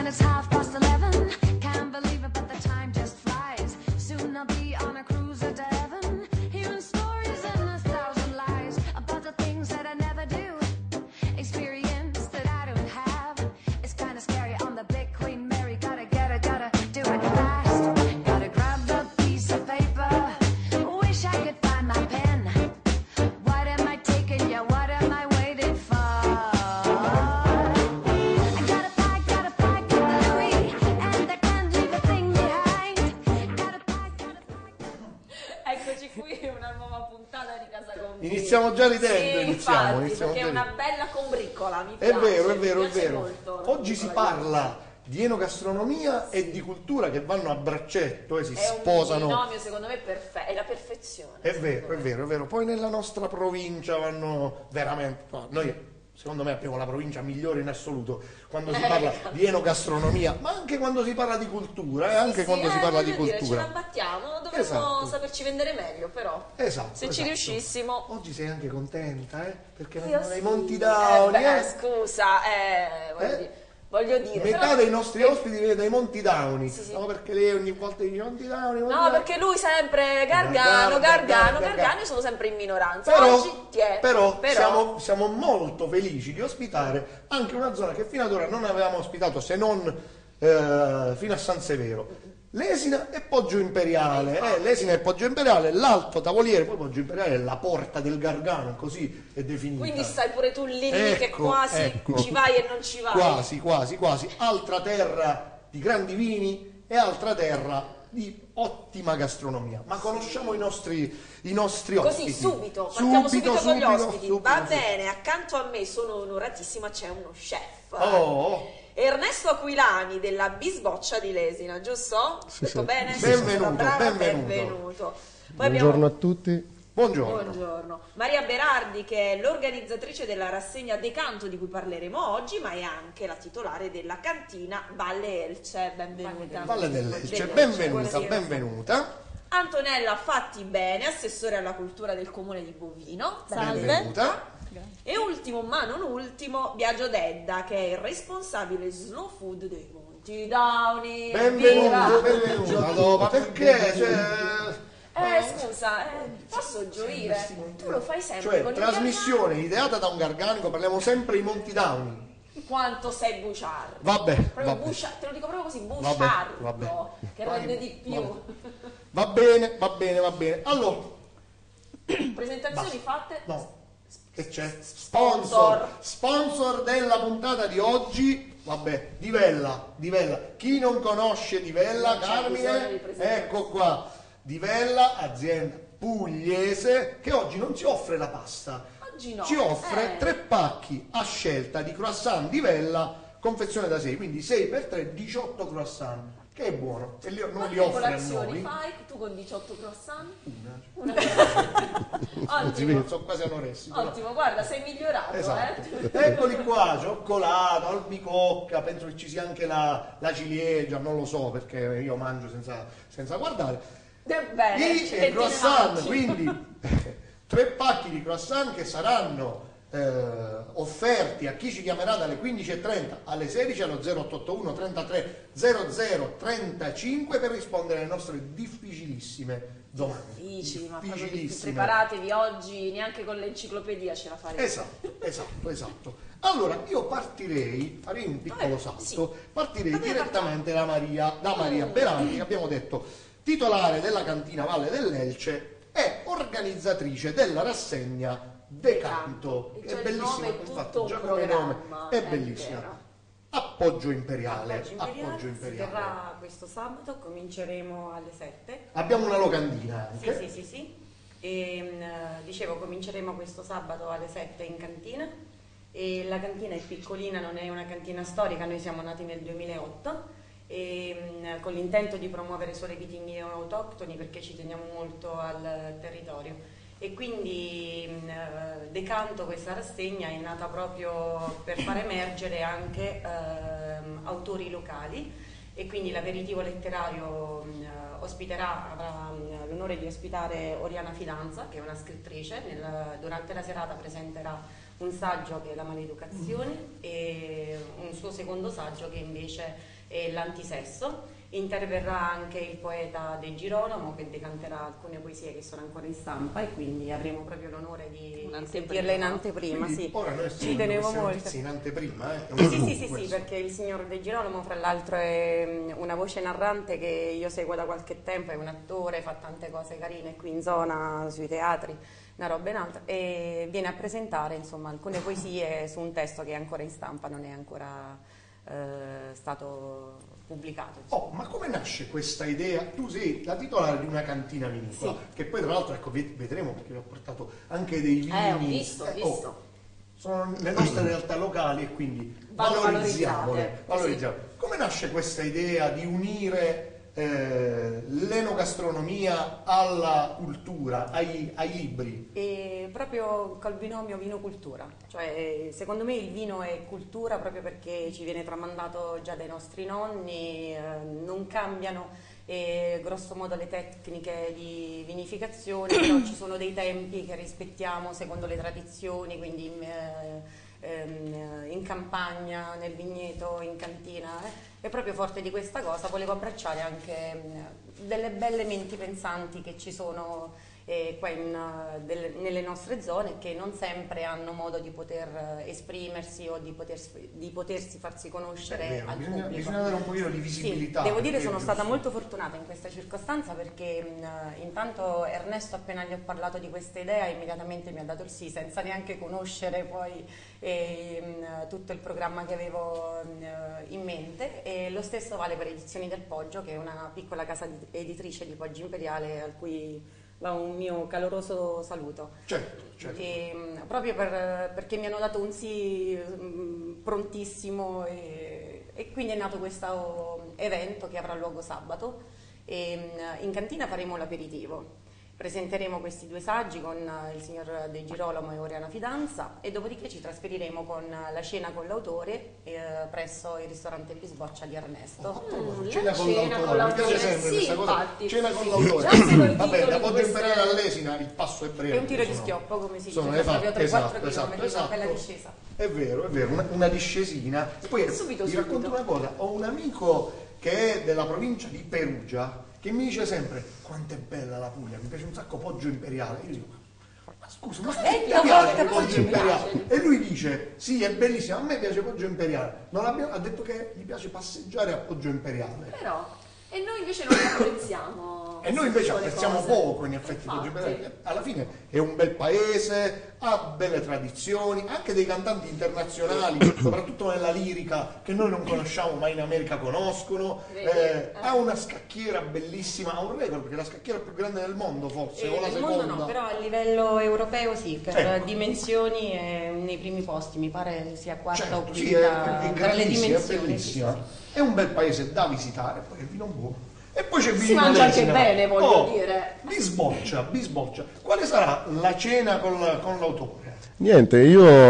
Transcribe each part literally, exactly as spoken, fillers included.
it's half past eleven. Can't believe it, but the time just flies. Soon I'll be on a cruise to heaven, hearing stories and a thousand lies about the things that I never do, experience that I don't have. It's kind of scary on the big Queen Mary. Gotta get it, gotta do it fast. Gotta grab a piece of paper. Wish I could find my pen. What am I taking? Yeah, what am I waiting for? I gotta pack, gotta pack, gotta Louis, and I can't leave a thing behind. Gotta pack, gotta pack. Eccoci qui, una nuova puntata di Casa Convini. Iniziamo già ridendo, sì, iniziamo, infatti, iniziamo perché già è una bella combriccola, mi È piace. vero, è vero, mi è piace vero. molto, Oggi si piccola parla di enogastronomia e di cultura che vanno a braccetto e si È un sposano. binomio secondo me perfetto, è la perfezione. È vero, è vero, è vero. Poi nella nostra provincia vanno veramente. no, Noi, secondo me, abbiamo la provincia migliore in assoluto quando si parla di enogastronomia, ma anche quando si parla di cultura, e anche Sì, quando eh, si parla di voglio dire, cultura. ce la battiamo, dovremmo Esatto. saperci vendere meglio, però. Esatto. Se ci esatto. riuscissimo. Oggi sei anche contenta, eh? Perché Io vengono sì. i Monti Dauni, Eh, beh, eh? scusa, eh, voglio Eh? dire. Voglio dire Metà però- dei nostri eh, ospiti viene dai Monti Dauni. Sì, sì. No, perché lei ogni volta dice Monti Dauni, Monti No, Dauni. perché lui sempre Gargano, Gargano, Gargano, Gargano, Gargano, Gargano. io sono sempre in minoranza. Però, Oggi ti è. però, Siamo, siamo molto felici di ospitare anche una zona che fino ad ora non avevamo ospitato, se non eh, fino a San Severo. Lesina e Poggio Imperiale, eh, Lesina e Poggio Imperiale, l'Alto Tavoliere, poi Poggio Imperiale è la porta del Gargano, così è definita. Quindi stai pure tu lì, lì che Ecco, quasi ecco. ci vai e non ci vai. Quasi, quasi, quasi. Altra terra di grandi vini e altra terra di ottima gastronomia. Ma conosciamo i nostri, i nostri Così ospiti. subito, partiamo subito, con gli ospiti. subito, Va subito. bene, accanto a me sono onoratissima, c'è uno chef. Oh, Ernesto Aquilani della Bisboccia di Lesina, giusto? Sì, Detto sì. bene? Sì, sì. Benvenuto, Sono brava? benvenuto. benvenuto. Poi Buongiorno abbiamo... a tutti. buongiorno. Buongiorno. Maria Berardi, che è l'organizzatrice della rassegna Decanto di cui parleremo oggi, ma è anche la titolare della cantina Valle Elce. Benvenuta. Valle dell'Elce, Dell'Elce. benvenuta, Buonasera. benvenuta. Antonella Fatti Bene, assessore alla cultura del comune di Bovino. Benvenuta. E ultimo, ma non ultimo, Biagio Dedda, che è il responsabile slow food dei Monti Dauni. Benvenuto, Viva! benvenuto. No, ma perché? Cioè, Eh, scusa, eh, posso gioire? Tu lo fai sempre cioè con il trasmissione ideata da un garganico, parliamo sempre di Monti Dauni. Gargano. Quanto sei buciardo. Vabbè, Proprio vabbè. bucia- te lo dico proprio così, Vabbè, buciardo, vabbè. che Vai, rende di più. vabbè. Va bene, va bene, va bene. Allora, Presentazioni fatte? no, che c'è? Sponsor. Sponsor. Sponsor della puntata di oggi. Vabbè, Divella, Divella. Chi non conosce Divella, Non c'è bisogno di Carmine, presentazione. ecco qua. Divella, azienda pugliese, che oggi non ci offre la pasta. Oggi no. Ci offre Eh. tre pacchi a scelta di croissant Divella, confezione da sei, quindi sei per tre, diciotto croissant. Che è buono, e li, non Ma li che offre a colazioni noi. fai? Tu con diciotto croissant? Una. Ottimo. Sono quasi anoressico. no? Ottimo, guarda, sei migliorato, Esatto. eh. Eccoli qua, cioccolato, albicocca, penso che ci sia anche la, la ciliegia, non lo so perché io mangio senza, senza guardare. Bene, I ci e metti croissant, le mani. quindi tre pacchi di croissant che saranno eh, offerti a chi ci chiamerà dalle quindici e trenta alle sedici allo zero otto otto uno trentatré zero zero trentacinque per rispondere alle nostre difficilissime domande. Difficili, ma proprio difficili. Difficilissime. Preparatevi oggi, neanche con l'enciclopedia ce la farete. Esatto, esatto, esatto. Allora io partirei, farei un piccolo Vabbè, salto, sì. partirei Da dove direttamente da Maria, da Maria Mm. Berardi, che abbiamo detto titolare della cantina Valle dell'Elce e organizzatrice della rassegna Decanto, E che già è il bellissima, nome è infatti tutto già un come nome programma, è è bellissima. vero. Appoggio imperiale, Appoggio imperiale, appoggio si imperiale. terrà questo sabato, cominceremo alle sette. Abbiamo una locandina Sì, anche. sì, sì, sì. E, mh, dicevo, cominceremo questo sabato alle sette in cantina. E la cantina è piccolina, non è una cantina storica, noi siamo nati nel duemilaotto e, mh, con l'intento di promuovere solo i vitigni autoctoni perché ci teniamo molto al territorio. E quindi mh, Decanto, questa rassegna, è nata proprio per far emergere anche ehm, autori locali, e quindi l'aperitivo letterario mh, ospiterà, avrà mh, l'onore di ospitare Oriana Fidanza, che è una scrittrice. Nel- durante la serata presenterà un saggio che è La maleducazione e un suo secondo saggio che invece e l'antisesso. Interverrà anche il poeta De Girolamo che decanterà alcune poesie che sono ancora in stampa e quindi avremo proprio l'onore di sentirle in anteprima. Sì. Ora noi ci tenevo molto. in anteprima, eh? Sì, sì, sì, sì, perché il signor De Girolamo fra l'altro è una voce narrante che io seguo da qualche tempo, è un attore, fa tante cose carine qui in zona, sui teatri, una roba e un'altra, e viene a presentare insomma alcune poesie su un testo che è ancora in stampa, non è ancora eh, stato pubblicato. Oh, ma come nasce questa idea? Tu sei la titolare di una cantina vinicola, sì, che poi tra l'altro ecco, vedremo perché vi ho portato anche dei vini. Eh, ho visto, ho visto. Oh, sono le nostre realtà locali e quindi Vanno valorizziamole. valorizzate. valorizziamole. Sì. Come nasce questa idea di unire eh, l'enogastronomia alla cultura, ai, ai libri? E proprio col binomio vino-cultura, cioè secondo me il vino è cultura proprio perché ci viene tramandato già dai nostri nonni, eh, non cambiano eh, grosso modo le tecniche di vinificazione, però ci sono dei tempi che rispettiamo secondo le tradizioni, quindi eh, in campagna, nel vigneto, in cantina, eh? E proprio forte di questa cosa volevo abbracciare anche mh, delle belle menti pensanti che ci sono eh, qua in, uh, del, nelle nostre zone, che non sempre hanno modo di poter uh, esprimersi o di, poter, di potersi farsi conoscere vero, al bisogna, pubblico. bisogna dare un pochino di visibilità. Sì, devo dire sono giusto. stata molto fortunata in questa circostanza perché mh, intanto Ernesto, appena gli ho parlato di questa idea, immediatamente mi ha dato il sì, senza neanche conoscere poi eh, mh, tutto il programma che avevo mh, in mente, e lo stesso vale per Edizioni del Poggio, che è una piccola casa editrice di Poggio Imperiale a cui va un mio caloroso saluto. Certo, certo. E, mh, proprio per, perché mi hanno dato un sì mh, prontissimo e, e quindi è nato questo evento che avrà luogo sabato e mh, in cantina faremo l'aperitivo. Presenteremo questi due saggi con il signor De Girolamo e Oriana Fidanza e dopodiché ci trasferiremo con la cena con l'autore eh, presso il ristorante Bisboccia di Ernesto. Oh, Mm, cena con cena con l'autore, mi piace l'autore. sempre Sì, questa cosa. infatti. Cena con Sì. l'autore. Già sono i Vabbè, titoli da di Poggio queste- Imperiale all'Esina il passo è breve. È un tiro di sono- schioppo, come si sono dice, esatto, proprio tre quattro esatto, chilometri, esatto, una bella esatto. discesa. È vero, è vero, una, una discesina. Poi Subito, vi subito. racconto una cosa, ho un amico che è della provincia di Perugia che mi dice sempre quanto è bella la Puglia, mi piace un sacco Poggio Imperiale. Io dico, ma scusa, ma Eh, ti io piace voglio Poggio Poggio Imperiale? Imperiale. E lui dice, sì, è bellissimo, a me piace Poggio Imperiale. Non abbiamo- ha detto che gli piace passeggiare a Poggio Imperiale. Però, e noi invece non li apprezziamo. E noi invece queste apprezziamo cose. poco in effetti Poggio Infatti. Imperiale. Alla fine è un bel paese, ha belle tradizioni, anche dei cantanti internazionali, soprattutto nella lirica, che noi non conosciamo ma in America conoscono. Vedi? Eh, ha una scacchiera bellissima, ha un record perché è la scacchiera più grande del mondo forse, Eh, o la nel seconda. mondo no, però a livello europeo sì, per Ecco. dimensioni è nei primi posti, mi pare sia quarta o Certo, sì, è, quinta è tra le grandissima, è dimensioni. bellissima. Sì, sì, È un bel paese da visitare, poi è vino buono. E poi c'è Si vino mangia anche d'Esina. bene, voglio Oh, dire. Bisboccia, bisboccia. Quale sarà la cena con, la- con l'autore? Niente,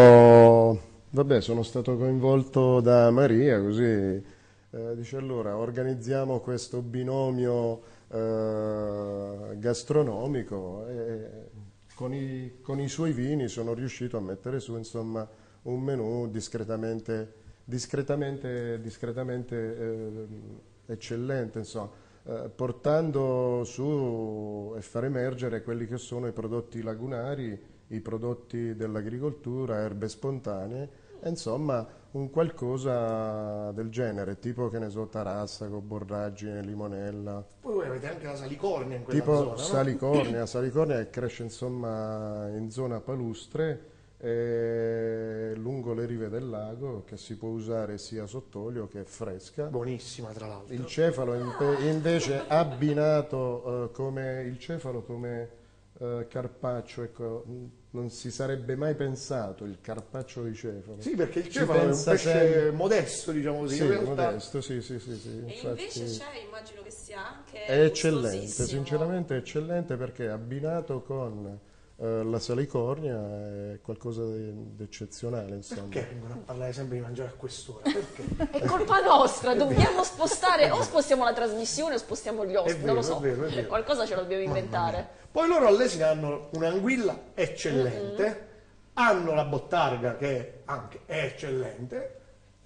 io vabbè, sono stato coinvolto da Maria, così eh, dice allora organizziamo questo binomio eh, gastronomico e con i, con i suoi vini sono riuscito a mettere su insomma un menù discretamente, discretamente, discretamente eh, eccellente, insomma. Eh, portando su e far emergere quelli che sono i prodotti lagunari, i prodotti dell'agricoltura, erbe spontanee, e insomma un qualcosa del genere, tipo che ne so, tarassaco, borragine, limonella, Poi voi avete anche la salicornia in quella tipo zona, no? salicornia, salicornia che cresce insomma in zona palustre e lungo le rive del lago, che si può usare sia sott'olio che fresca. Buonissima tra l'altro. Il cefalo impe- invece abbinato eh, come il cefalo come eh, carpaccio, ecco, mh, non si sarebbe mai pensato il carpaccio di cefalo. Sì, perché il Si cefalo è un pensa pesce sempre- modesto, diciamo così. Sì, in realtà modesto, sì, sì, sì, sì. E Infatti invece c'è, immagino che sia anche è eccellente, gustosissimo. sinceramente è eccellente perché abbinato con eh, la salicornia è qualcosa di di eccezionale, insomma. perché vengono a parlare sempre di mangiare a quest'ora? Perché? È colpa nostra, dobbiamo spostare, o spostiamo la trasmissione o spostiamo gli ospiti, È non lo vero, so. è vero, è vero. Qualcosa ce lo dobbiamo Mamma inventare. mia. Poi loro all'Esina hanno un'anguilla eccellente, hanno la bottarga che anche è eccellente.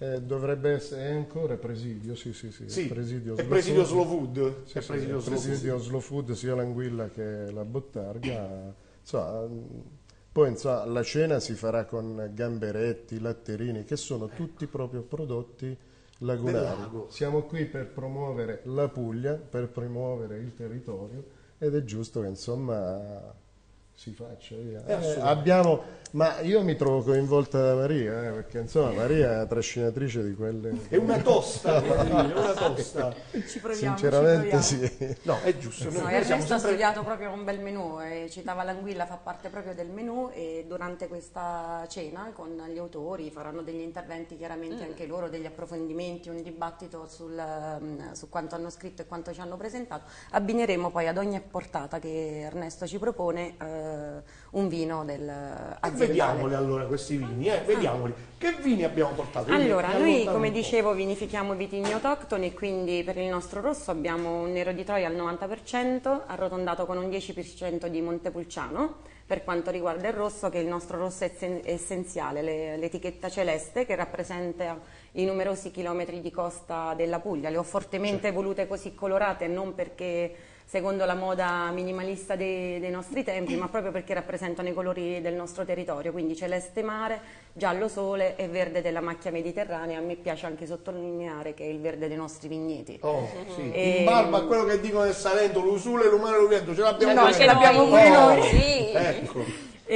Eh, dovrebbe essere è ancora Presidio, sì, sì, sì. Sì, Presidio è Slow Presidio Food. Slow Food. Sì, È sì, Presidio è Slow Food. Presidio Slow Food, sia l'anguilla che la bottarga. Insomma, poi insomma, la cena si farà con gamberetti, latterini, che sono tutti proprio prodotti Del lagunari. lago. Siamo qui per promuovere la Puglia, per promuovere il territorio ed è giusto che insomma si faccia via. È Eh, assolutamente. abbiamo, ma io mi trovo coinvolta da Maria, eh, perché insomma Maria è una trascinatrice di quelle. È una tosta, devo dire, è una tosta. Ci proviamo, Sinceramente ci proviamo. sì. No, è giusto. Noi, No, noi siamo Ernesto ha sempre... studiato proprio un bel menù, e citava l'anguilla, fa parte proprio del menù, e durante questa cena con gli autori faranno degli interventi, chiaramente anche loro, degli approfondimenti, un dibattito sul, um, su quanto hanno scritto e quanto ci hanno presentato. Abbineremo poi ad ogni portata che Ernesto ci propone eh, un vino del E aziendale. vediamoli allora questi vini, eh, vediamoli. Che vini abbiamo portato? Quindi Allora, mi noi allontano come un po'. dicevo vinifichiamo vitigni autoctoni, quindi per il nostro rosso abbiamo un Nero di Troia al novanta per cento, arrotondato con un dieci per cento di Montepulciano. Per quanto riguarda il rosso, che è il nostro rosso essen- essenziale, le- l'etichetta celeste, che rappresenta i numerosi chilometri di costa della Puglia. Le ho fortemente volute così colorate, non perché secondo la moda minimalista dei, dei nostri tempi, ma proprio perché rappresentano i colori del nostro territorio, quindi celeste mare, giallo sole e verde della macchia mediterranea. A me piace anche sottolineare che è il verde dei nostri vigneti. Oh, sì. E- In barba a quello che dicono del Salento, l'usule, l'umano e l'uviento, ce l'abbiamo No, pure ce noi. l'abbiamo Oh, pure noi. Sì. Ecco.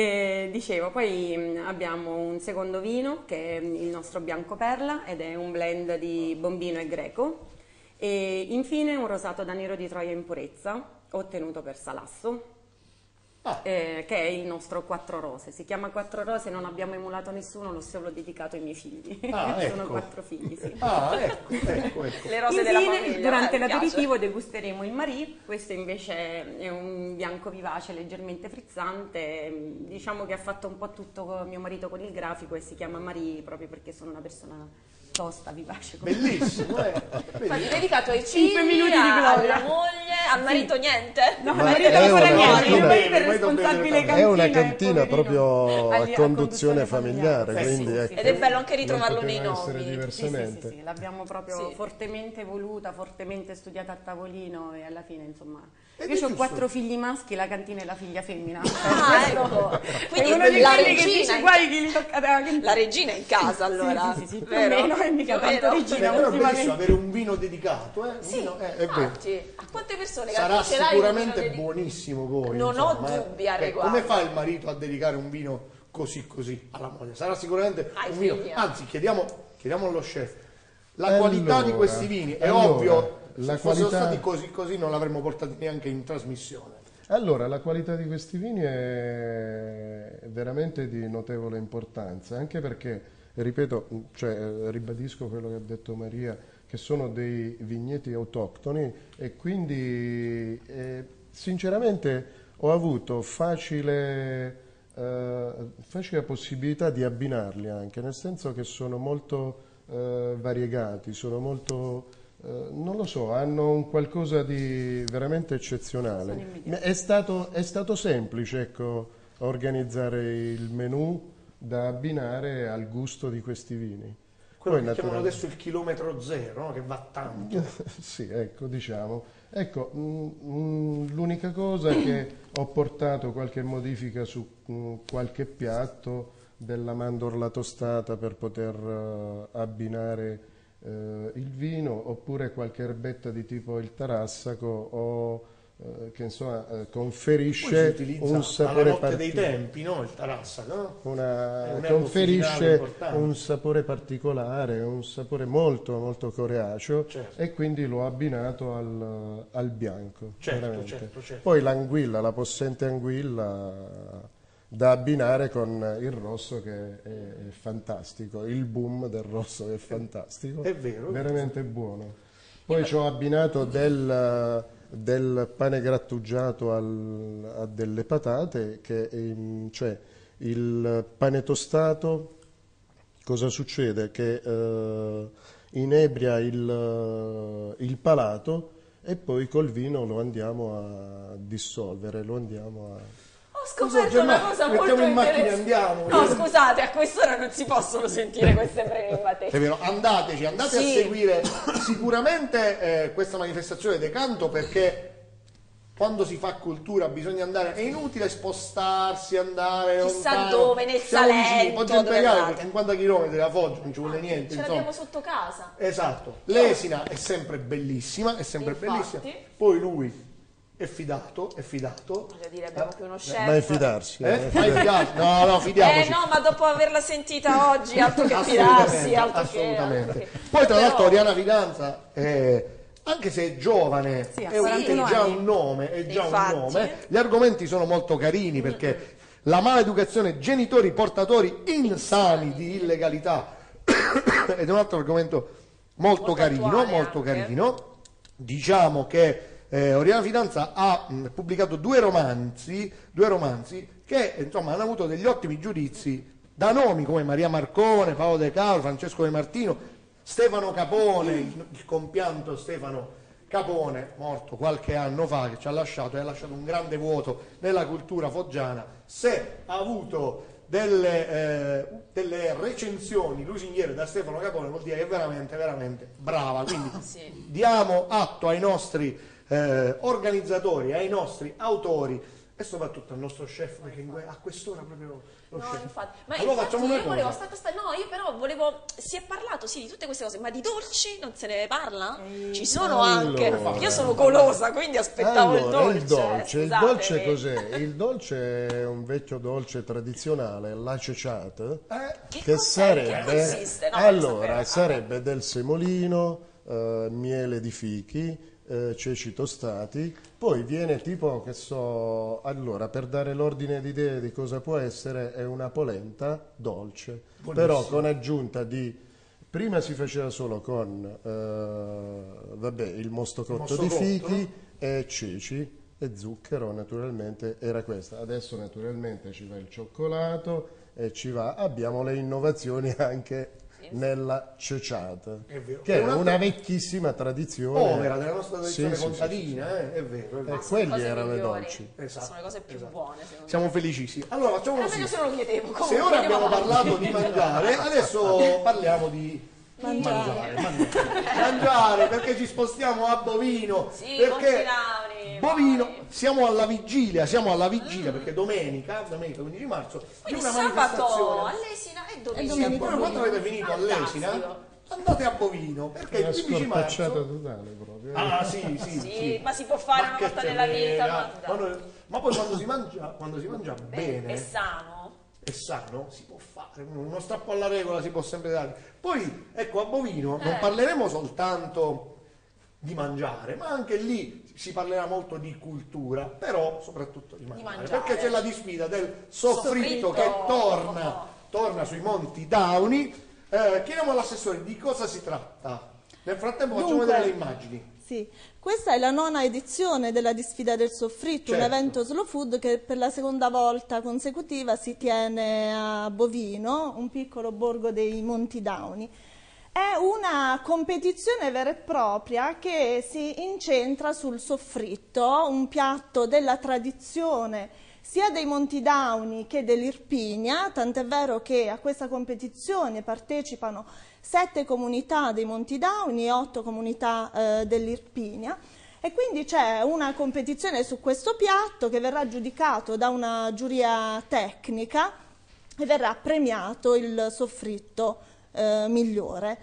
E dicevo, poi mh, abbiamo un secondo vino che è il nostro Bianco Perla ed è un blend di Bombino e Greco, e infine un rosato da Nero di Troia in purezza ottenuto per Salasso, Ah. eh, che è il nostro Quattro Rose. Si chiama Quattro Rose, non abbiamo emulato nessuno, l'ho solo dedicato ai miei figli. Ah, Sono ecco. quattro figli, sì. Ah, ecco, ecco, ecco. Le rose della Infine, famiglia. durante eh, mi piace. l'aperitivo degusteremo il Marie. Questo invece è un bianco vivace, leggermente frizzante. Diciamo che ha fatto un po' tutto mio marito con il grafico e si chiama Marie proprio perché sono una persona tosta, vivace. come- Bellissimo, eh. Infatti, dedicato ai Cinque figli, minuti di gloria. alla moglie, al marito niente. No, Ma marito è ancora una niente, cantina- il marito è Marito responsabile bene, cantina. È una e cantina poverino proprio a agli- conduzione familiare, Sì, quindi sì, ecco, sì. Ed è bello anche ritrovarlo non nei poteva essere nomi. Sì, sì, diversamente. sì, sì, l'abbiamo proprio Sì. fortemente voluta, fortemente studiata a tavolino, e alla fine insomma... Ed Io è ho giusto. quattro figli maschi, la cantina è la figlia femmina. Ah, ecco. Quindi è uno di la quelli che regina dice in- guai chi li tocca dalla cantina. La regina è in casa allora. Sì, sì, sì, sì, più vero? o meno, è mica Più o tanto meno. regina. Beh, però è ultimamente. bellissimo avere un vino dedicato, eh? Un Sì, vino- eh, è vero. infatti, a quante persone Sarà ce l'hai un sicuramente vino dedi- buonissimo poi. Non ho insomma, eh. dubbi al Eh, riguardo. Come fa il marito a dedicare un vino così così alla moglie? Sarà sicuramente Ai un vino. figli, eh. Anzi, chiediamo, chiediamo allo chef. La Allora, qualità di questi vini, è allora, ovvio, la se fossero qualità- stati così così non l'avremmo portati neanche in trasmissione. Allora, la qualità di questi vini è veramente di notevole importanza, anche perché, ripeto, cioè, eh, ribadisco quello che ha detto Maria, che sono dei vigneti autoctoni e quindi eh, sinceramente ho avuto facile, eh, facile possibilità di abbinarli anche, nel senso che sono molto eh, variegati, sono molto... Eh, non lo so, hanno un qualcosa di veramente eccezionale. È stato, è stato semplice, ecco, organizzare il menù da abbinare al gusto di questi vini. Quello Poi, che chiamano naturalmente- adesso il chilometro zero, no? Che va tanto. Sì, ecco, diciamo. Ecco, mm, mm, l'unica cosa è che ho portato qualche modifica su mm, qualche piatto della mandorla tostata per poter eh, abbinare eh, il vino, oppure qualche erbetta di tipo il tarassaco o eh, che insomma eh, Poi si conferisce utilizza un alla sapore notte dei particolare. tempi, no? Il tarassaco, no? È Una, un erbo conferisce officinale importante. un sapore particolare, un sapore molto molto coreaceo, Certo. e quindi l'ho abbinato al, al bianco. Certo, veramente. certo, certo. Poi l'anguilla, la possente anguilla da abbinare con il rosso che è, è fantastico, il boom del rosso che è fantastico, È vero. veramente buono. Poi ci ho abbinato del, del pane grattugiato al- a delle patate, che ehm, cioè il pane tostato, cosa succede? Che eh, inebria il, il palato e poi col vino lo andiamo a dissolvere, lo andiamo a... Oh scoperto so, una Gemma, cosa mettiamo molto in macchina e interessante. andiamo. No, scusate, a quest'ora non si possono sentire queste premate. È vero, andateci, andate Sì. a seguire sicuramente eh, questa manifestazione De Canto, perché quando si fa cultura bisogna andare, è inutile spostarsi, andare Chissà lontano. dove, nel Siamo vicini, Salento, Poggio dove Imperiale andate? per cinquanta chilometri da Foggia, non ci vuole niente, Ce insomma. l'abbiamo sotto casa. Esatto, l'Esina è sempre bellissima, è sempre Infatti. bellissima, poi lui è fidato, è fidato. Voglio dire, abbiamo qui uno chef. Mai fidarsi. Eh? eh. Fai fidarsi? No, no, fidiamoci. Eh no, ma dopo averla sentita oggi, altro che Assolutamente, fidarsi, altro assolutamente. che... altro che- Poi tra Però- l'altro Oriana Fidanza, eh, anche se è giovane, Sì, ha è, un- è quarantuno già anni. un nome, è già Infatti. un nome. Gli argomenti sono molto carini perché la maleducazione, genitori portatori insani di illegalità ed è un altro argomento molto, Molto carino, attuale molto anche. carino. Diciamo che eh, Oriana Fidanza ha mh, pubblicato due romanzi, due romanzi che insomma hanno avuto degli ottimi giudizi da nomi come Maria Marcone, Paolo De Caro, Francesco De Martino, Stefano Capone, il, il compianto Stefano Capone, morto qualche anno fa, che ci ha lasciato e ha lasciato un grande vuoto nella cultura foggiana. Se ha avuto delle, eh, delle recensioni lusinghiere da Stefano Capone, vuol dire che è veramente, veramente brava. Quindi Sì. diamo atto ai nostri eh, organizzatori, ai nostri autori e soprattutto al nostro chef, perché in que- a quest'ora proprio lo No, chef. infatti. Ma allora infatti facciamo una io volevo, cosa. aspetta, aspetta, no, io però volevo, si è parlato, sì, di tutte queste cose, ma di dolci non se ne parla? Ci sono anche, Allora. io sono golosa, quindi aspettavo Allora, il dolce. il dolce, il scusatemi. dolce cos'è? Il dolce è un vecchio dolce tradizionale, la ceciata, Eh, Che che cos'è? sarebbe, Che consiste? No, allora, voglio sapere. sarebbe del semolino, eh, miele di fichi, eh, ceci tostati, poi viene tipo, che so, allora, per dare l'ordine di idee di cosa può essere, è una polenta dolce, però con aggiunta di... Prima si faceva solo con eh, vabbè, il mosto cotto mosto di cotto. fichi e ceci e zucchero, naturalmente era questa. Adesso naturalmente ci va il cioccolato e ci va, abbiamo le innovazioni anche nella ceciata, È vero. che È è un'altra- una vecchissima tradizione. povera della nostra tradizione Sì, sì, contadina, eh, è vero. È vero. E quelli Cose erano i migliori. dolci. Esatto, Sono le cose più esatto. buone, secondo me. Siamo felicissimi. Allora facciamo A così. me se non lo chiedevo, comunque, Se ora andiamo abbiamo avanti. parlato di mangiare, adesso parliamo di mangiare. Mangiare, mangiare, perché ci spostiamo a Bovino. Sì, perché Montinari, Bovino, vai. siamo alla vigilia, siamo alla vigilia perché domenica, domenica quindici marzo, c'è Quindi una sabato manifestazione. all'Esina e E domenica. domenica. Poi quando avete finito all'Esina, Fantastico. andate a Bovino perché Una il quindici scorpacciata marzo. totale proprio. Ah sì, sì, Sì, sì. ma si può fare una che volta te nella vita, frega. ma dai. Ma, noi- ma poi quando si mangia, quando si mangia bene, È sano. è sano, si può fare, uno strappo alla regola si può sempre dare. Poi, ecco, a Bovino non Eh. parleremo soltanto di mangiare, ma anche lì si parlerà molto di cultura, però soprattutto di mangiare, mangiare. perché c'è la disfida del soffritto, Soffritto. che torna, torna sui Monti Dauni. Eh, chiediamo all'assessore di cosa si tratta. Nel frattempo facciamo Dunque, vedere le immagini. Sì, questa è la nona edizione della Disfida del Soffritto, un Certo. evento slow food che per la seconda volta consecutiva si tiene a Bovino, un piccolo borgo dei Monti Dauni. È una competizione vera e propria che si incentra sul soffritto, un piatto della tradizione sia dei Monti Dauni che dell'Irpinia, tant'è vero che a questa competizione partecipano sette comunità dei Monti Dauni e otto comunità eh, dell'Irpinia, e quindi c'è una competizione su questo piatto che verrà giudicato da una giuria tecnica e verrà premiato il soffritto eh, migliore.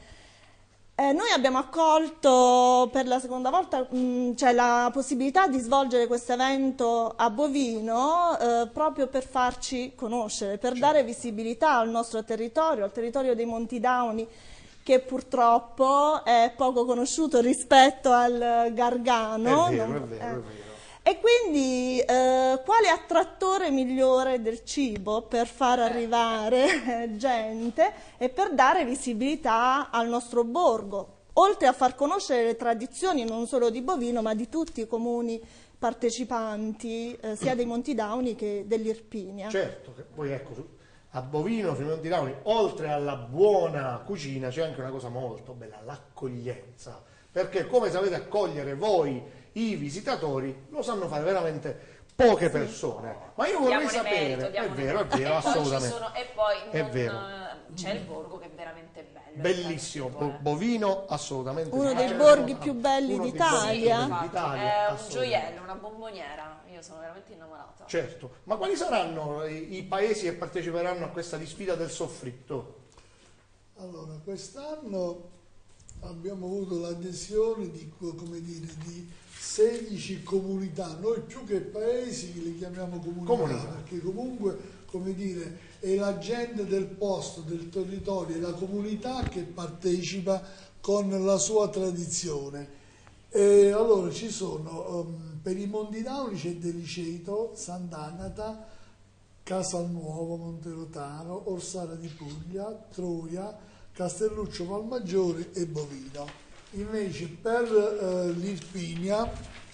Eh, noi abbiamo accolto per la seconda volta mh, cioè la possibilità di svolgere questo evento a Bovino eh, proprio per farci conoscere, per dare visibilità al nostro territorio, al territorio dei Monti Dauni, che purtroppo è poco conosciuto rispetto al Gargano. È vero, non- è vero, eh. è vero. E quindi eh, quale attrattore migliore del cibo per far arrivare eh, gente e per dare visibilità al nostro borgo, oltre a far conoscere le tradizioni non solo di Bovino ma di tutti i comuni partecipanti, eh, sia dei Monti Dauni che dell'Irpinia. Certo, che poi ecco, su- a Bovino, sui Monti Dauni, oltre alla buona cucina c'è anche una cosa molto bella, l'accoglienza, perché come sapete accogliere voi i visitatori lo sanno fare veramente poche persone. Ma io vorrei Diamone sapere, merito, è diamone vero, è merito. vero, E poi ci assolutamente. sono- e poi È non- vero. c'è il borgo che è veramente bello. Bellissimo, infatti, bo- eh. bovino assolutamente Uno sì. dei C'è borghi una- più belli uno dei d'Italia. borghi Sì, più belli infatti, d'Italia, è un assolutamente. gioiello, una bomboniera. Io sono veramente innamorata. Certo, ma quali saranno i, i paesi che parteciperanno a questa disfida del soffritto? Allora, quest'anno abbiamo avuto l'adesione di, come dire, di sedici comunità, noi più che paesi li chiamiamo comunità, Comunità. perché comunque, come dire, è la gente del posto, del territorio, è la comunità che partecipa con la sua tradizione. E allora ci sono, um, per i Montidauni c'è Deliceto, Sant'Agata, Casalnuovo, Monterotano, Orsara di Puglia, Troia, Castelluccio Valmaggiore e Bovino. Invece per eh, l'Irpinia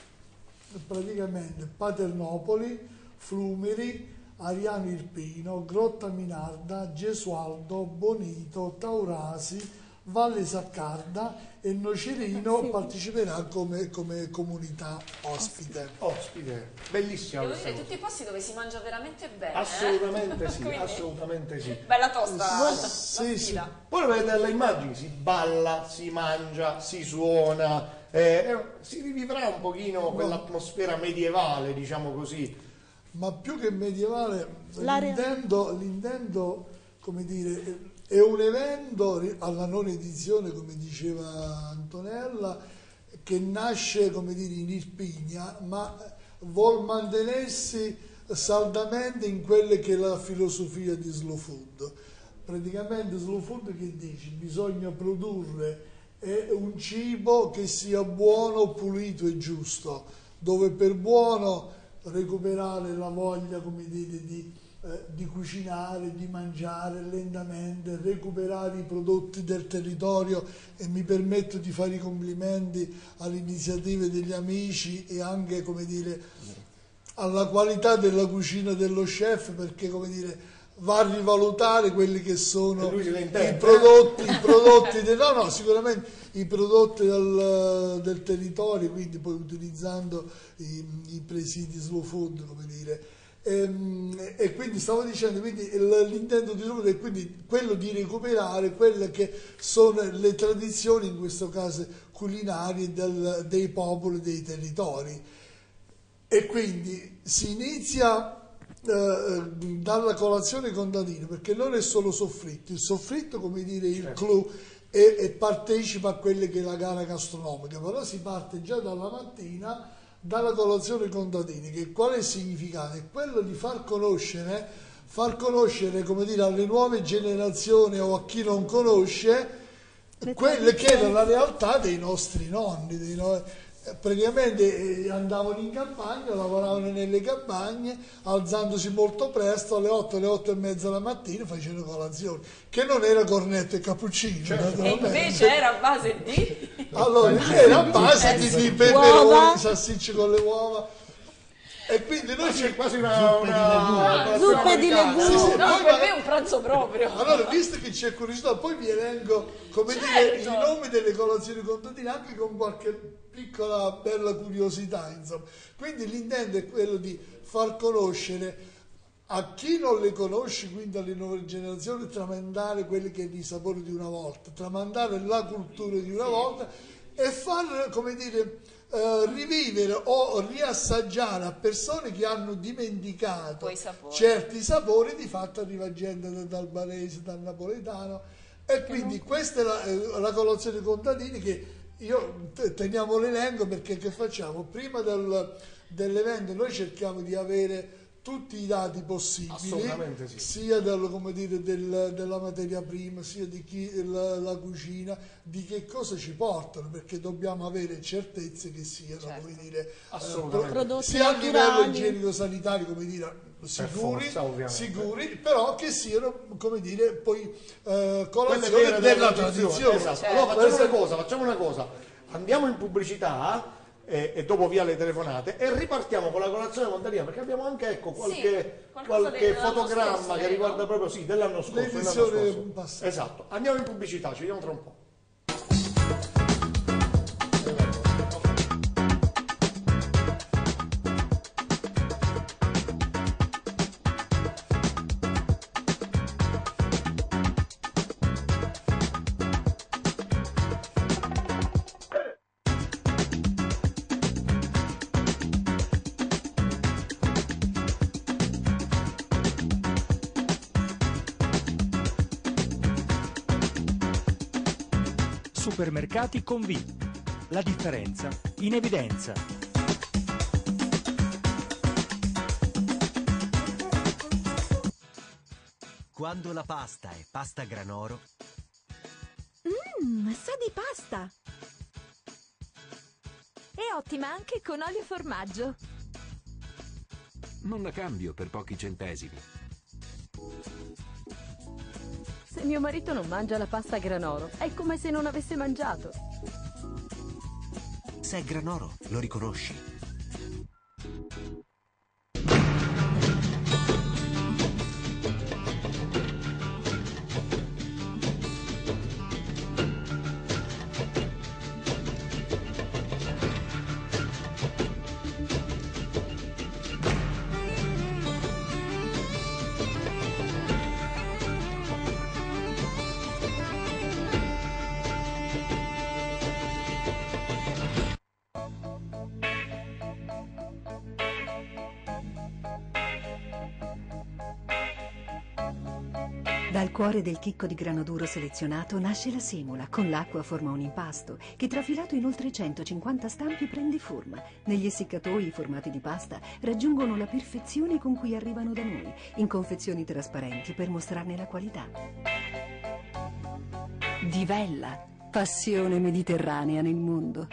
praticamente Paternopoli, Flumeri, Ariano Irpino, Grotta Minarda, Gesualdo, Bonito, Taurasi, Valle Saccarda e Nocerino parteciperà come, come comunità ospite. Ospite, bellissima Devo questa dire, cosa. tutti i posti dove si mangia veramente bene. eh? Assolutamente sì, Quindi, assolutamente sì. Bella tosta. la Sì, sì. sfida. Poi lo vedete dalle immagini, si balla, si mangia, si suona, eh, eh, si rivivrà un pochino quell'atmosfera medievale, diciamo così. Ma più che medievale, L'area- l'intendo, l'intendo, come dire, è un evento ri- alla non edizione, come diceva Antonella, che nasce, come dire, in Irpinia, ma vuol mantenersi saldamente in quella che è la filosofia di Slow Food. Praticamente Slow Food che dice? Bisogna produrre eh, un cibo che sia buono, pulito e giusto, dove per buono recuperare la voglia, come dire, di, eh, di cucinare, di mangiare lentamente, recuperare i prodotti del territorio, e mi permetto di fare i complimenti alle iniziative degli amici e anche, come dire, alla qualità della cucina dello chef, perché, come dire, va a rivalutare quelli che sono E lui se ne i intende, prodotti, i prodotti de- no, no, sicuramente i prodotti del, del territorio, quindi poi utilizzando i, i presidi slow food, come dire. E, e quindi stavo dicendo, quindi il- l'intento di slow food è quindi quello di recuperare quelle che sono le tradizioni, in questo caso culinarie, del- dei popoli, dei territori. E quindi si inizia eh, dalla colazione contadina, perché non è solo soffritto, il soffritto, come dire, il clou, e, e partecipa a quelle che è la gara gastronomica, però si parte già dalla mattina dalla colazione contadina, che qual è il significato? È quello di far conoscere, far conoscere, come dire, alle nuove generazioni o a chi non conosce quelle che era la realtà dei nostri nonni, dei no- eh, praticamente eh, andavano in campagna, lavoravano nelle campagne, alzandosi molto presto, alle otto, alle otto e mezza la mattina facevano colazione, che non era cornetto e cappuccino, E naturalmente. invece era a base di... Allora, era a base di, di Uova. peperoni, salsicce con le uova, e quindi noi C'è ci... quasi una, una Zuppe di americana. legumi. Sì, sì, No, poi per va- me è un pranzo proprio. Allora, visto che c'è curiosità, poi vi elenco, come dire, i Certo. nomi delle colazioni contadine, anche con qualche piccola bella curiosità, insomma. Quindi l'intento è quello di far conoscere a chi non le conosce, quindi alle nuove generazioni, tramandare quelli che è i sapori di una volta, tramandare la cultura di una volta e far, come dire, eh, rivivere o riassaggiare a persone che hanno dimenticato Quei sapori. certi sapori. Di fatto arriva gente da- dal barese, dal napoletano, e quindi questa è la, eh, la colazione contadini, che io te- teniamo l'elenco, perché che facciamo? Prima del- dell'evento noi cerchiamo di avere tutti i dati possibili, Assolutamente sì. sia del- come dire, del- della materia prima, sia di chi la, la cucina, di che cosa ci portano, perché dobbiamo avere certezze che siano, Certo. come dire, eh, Assolutamente. Prodotti sia a livello naturali. igienico-sanitario, come dire, sicuri, forza, ovviamente. sicuri, però che siano, come dire, poi eh, Quelle colazione vere della tradizione. tradizione. Esatto. Certo. Allora facciamo una cosa, facciamo una cosa. Andiamo in pubblicità e, e dopo via le telefonate e ripartiamo con la colazione contadina, perché abbiamo anche, ecco, qualche, qualcosa qualche dell'anno fotogramma scorso, che vero? riguarda proprio sì, dell'anno scorso, dell'anno L'edizione scorso. passata. Esatto. Andiamo in pubblicità, ci vediamo tra un po'. Supermercati con V. La differenza in evidenza. Quando la pasta è pasta Granoro. Mmm, sa di pasta! È ottima anche con olio e formaggio. Non la cambio per pochi centesimi. Se mio marito non mangia la pasta Granoro, è come se non avesse mangiato. Se è Granoro, lo riconosci. Dal cuore del chicco di grano duro selezionato nasce la semola. Con l'acqua forma un impasto che trafilato in oltre centocinquanta stampi prende forma. Negli essiccatoi i formati di pasta raggiungono la perfezione con cui arrivano da noi, in confezioni trasparenti per mostrarne la qualità. Divella, passione mediterranea nel mondo.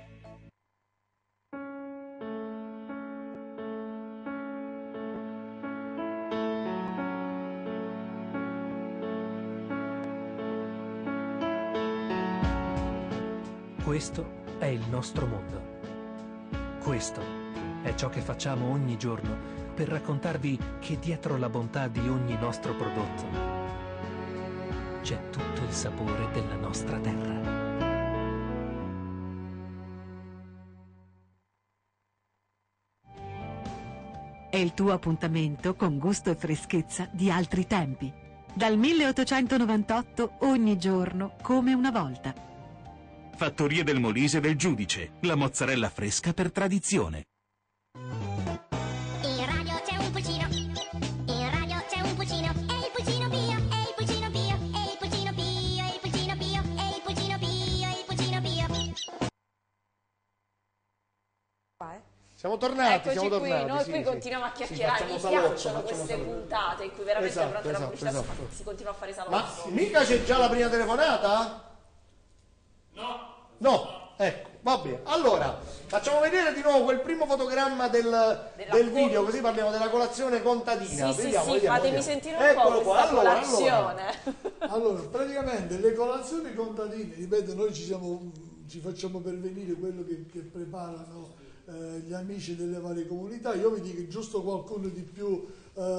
Questo è il nostro mondo. Questo è ciò che facciamo ogni giorno per raccontarvi che dietro la bontà di ogni nostro prodotto c'è tutto il sapore della nostra terra. È il tuo appuntamento con gusto e freschezza di altri tempi. Dal milleottocentonovantotto ogni giorno come una volta. Fattorie del Molise del Giudice, la mozzarella fresca per tradizione. In radio c'è un pulcino, in radio c'è un pulcino, e il pulcino Pio, e il pulcino Pio, e il pulcino Pio, e il pulcino Pio, e il pulcino Pio, e il pulcino Pio. Siamo tornati, Eccoci siamo qui, tornati. noi sì, qui sì. continuiamo a chiacchierare, Sì, mi facciamo salotto, piacciono facciamo queste salotto. puntate in cui veramente Esatto, durante la esatto, pubblicità si, esatto. fa- si continua a fare salotto. Ma mica c'è già la prima telefonata? No. No, ecco, va bene. Allora, facciamo vedere di nuovo quel primo fotogramma del, del video, così parliamo della colazione contadina. Sì, vediamo, sì, sì, vediamo, fatemi vediamo. sentire un Eccolo po' qua. questa Allora, colazione. allora. Allora, praticamente le colazioni contadine, ripeto, noi ci, siamo, ci facciamo pervenire quello che, che preparano eh, gli amici delle varie comunità. Io vi dico giusto qualcuno di più,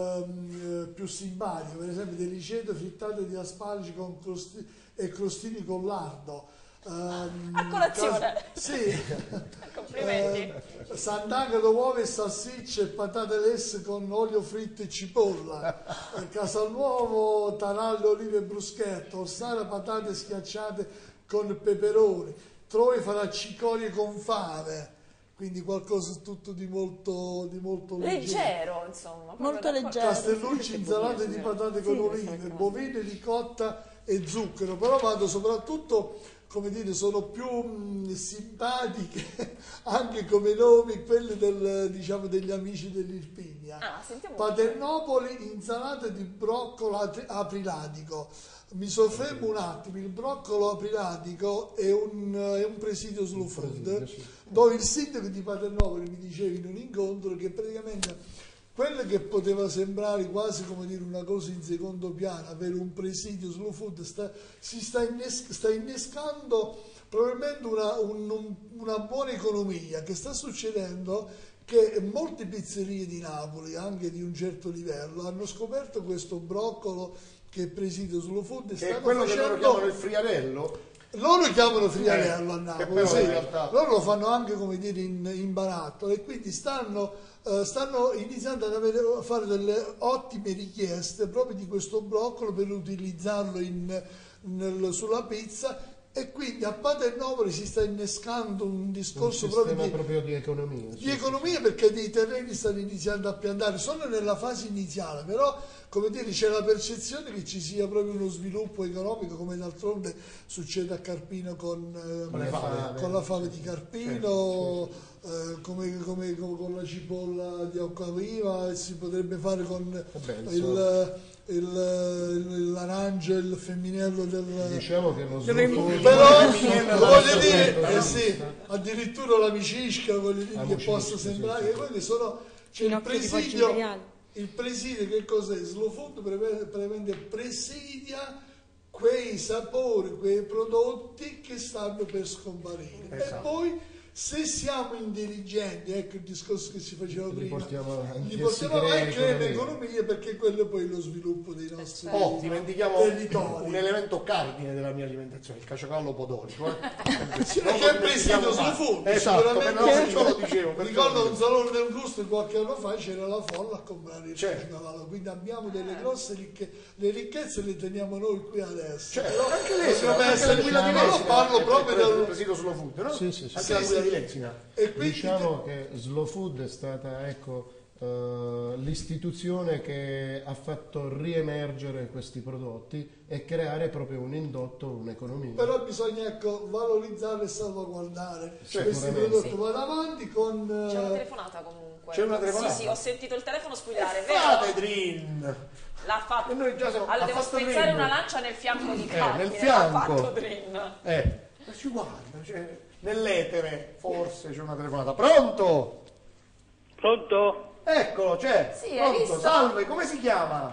ehm, più simpatico, per esempio deliceto frittate di asparagi con crosti, e crostini con lardo. Um, A colazione? Cas- sì. Complimenti. Eh, Sant'Agata, uova e salsicce e patate lesse con olio fritto e cipolla. Eh, Casalnuovo, tarallo, olive e bruschetto. Ossara, patate schiacciate con peperoni. Trovi farà cicorie con fave. Quindi qualcosa tutto di molto, di molto leggero. Leggero, insomma. Molto leggero. Castellucci, insalate di patate con Sì, olive, bovine, ricotta e zucchero. Però vado soprattutto, come dire, sono più mh, simpatiche anche come nomi quelle del, diciamo, degli amici dell'Irpinia. Ah, sentiamo. Paternopoli, insalate di broccolo atri- aprilatico. Mi soffermo un attimo, il broccolo aprilatico è un, è un presidio slow food, dove il sindaco di Paternopoli mi diceva in un incontro che praticamente quello che poteva sembrare quasi come dire una cosa in secondo piano, avere un presidio slow food, sta, si sta, innes- sta innescando probabilmente una, un, una buona economia. Che sta succedendo che molte pizzerie di Napoli, anche di un certo livello, hanno scoperto questo broccolo che è presidio slow food. Che è quello facendo... che loro chiamano il friarello? Loro chiamano friarello eh, a Napoli, però sì. in realtà... Loro lo fanno anche, come dire, in, in barattolo, e quindi stanno, uh, stanno iniziando ad avere, a fare delle ottime richieste proprio di questo broccolo per utilizzarlo in, nel, sulla pizza, E quindi a Paternopoli si sta innescando un discorso un proprio sistema di, proprio di economia. di economia, perché dei terreni stanno iniziando a piantare, sono nella fase iniziale, però come dire c'è la percezione che ci sia proprio uno sviluppo economico, come d'altronde succede a Carpino con, eh, Con le fave. con la fave di Carpino, eh, come, come- come con la cipolla di Acquaviva, e si potrebbe fare con Vabbè, il, il, il- l'arancio e il femminello del... Diciamo che lo Però sviluppo voglio dire, eh sì, addirittura la micisca, voglio dire, La che micisca, possa sì, sembrare sì, che sì. quelli sono, c'è il Finocchio di Poggio presidio, Imperiale. il presidio che cos'è? Slow food prevede, prevede presidia quei sapori, quei prodotti che stanno per scomparire. E Esatto. poi se siamo intelligenti, ecco il discorso che si faceva Li prima, portiamo avanti li e portiamo si crea avanti e crea economia. l'economia, perché quello è poi lo sviluppo dei nostri Oh, dimentichiamo territori. un elemento cardine della mia alimentazione, il caciocavallo podolico. Eh? Sì, Non perché lo è presidio dimentichiamo sul mai. fondo, Esatto, per sicuramente no, sì. ciò lo dicevo. per Ricordo quello. un salone del gusto qualche anno fa c'era la folla a comprare il Certo. caciocavallo, quindi abbiamo delle grosse ricche, le ricchezze le teniamo noi qui adesso. Cioè, Però anche lei, potrebbe anche essere- la guida di ma lo Lexina parlo è proprio pre- dal... presidio sullo food, no? Sì, sì, sì. Anche Sì, la guida sì. di Lexina. E quindi Diciamo che Slow Food è stata, ecco, eh, l'istituzione che ha fatto riemergere questi prodotti e creare proprio un indotto, un'economia. però bisogna ecco, valorizzare e salvaguardare questi Sicuramente. prodotti. Sì. Vado avanti con... C'è una eh, telefonata comunque. C'è una telefonata? Sì, sì, ho sentito il telefono squillare, Fate vero? Drin! L'ha fatto. E noi già siamo- Allora, ha devo fatto spezzare Drin. una lancia nel fianco di Eh, Carmine. nel fianco. Ha fatto Drin. Eh, ma ci guarda, cioè, nell'etere forse c'è una telefonata. Pronto? Pronto? Eccolo, c'è. Sì, hai Pronto, visto? salve, come si chiama?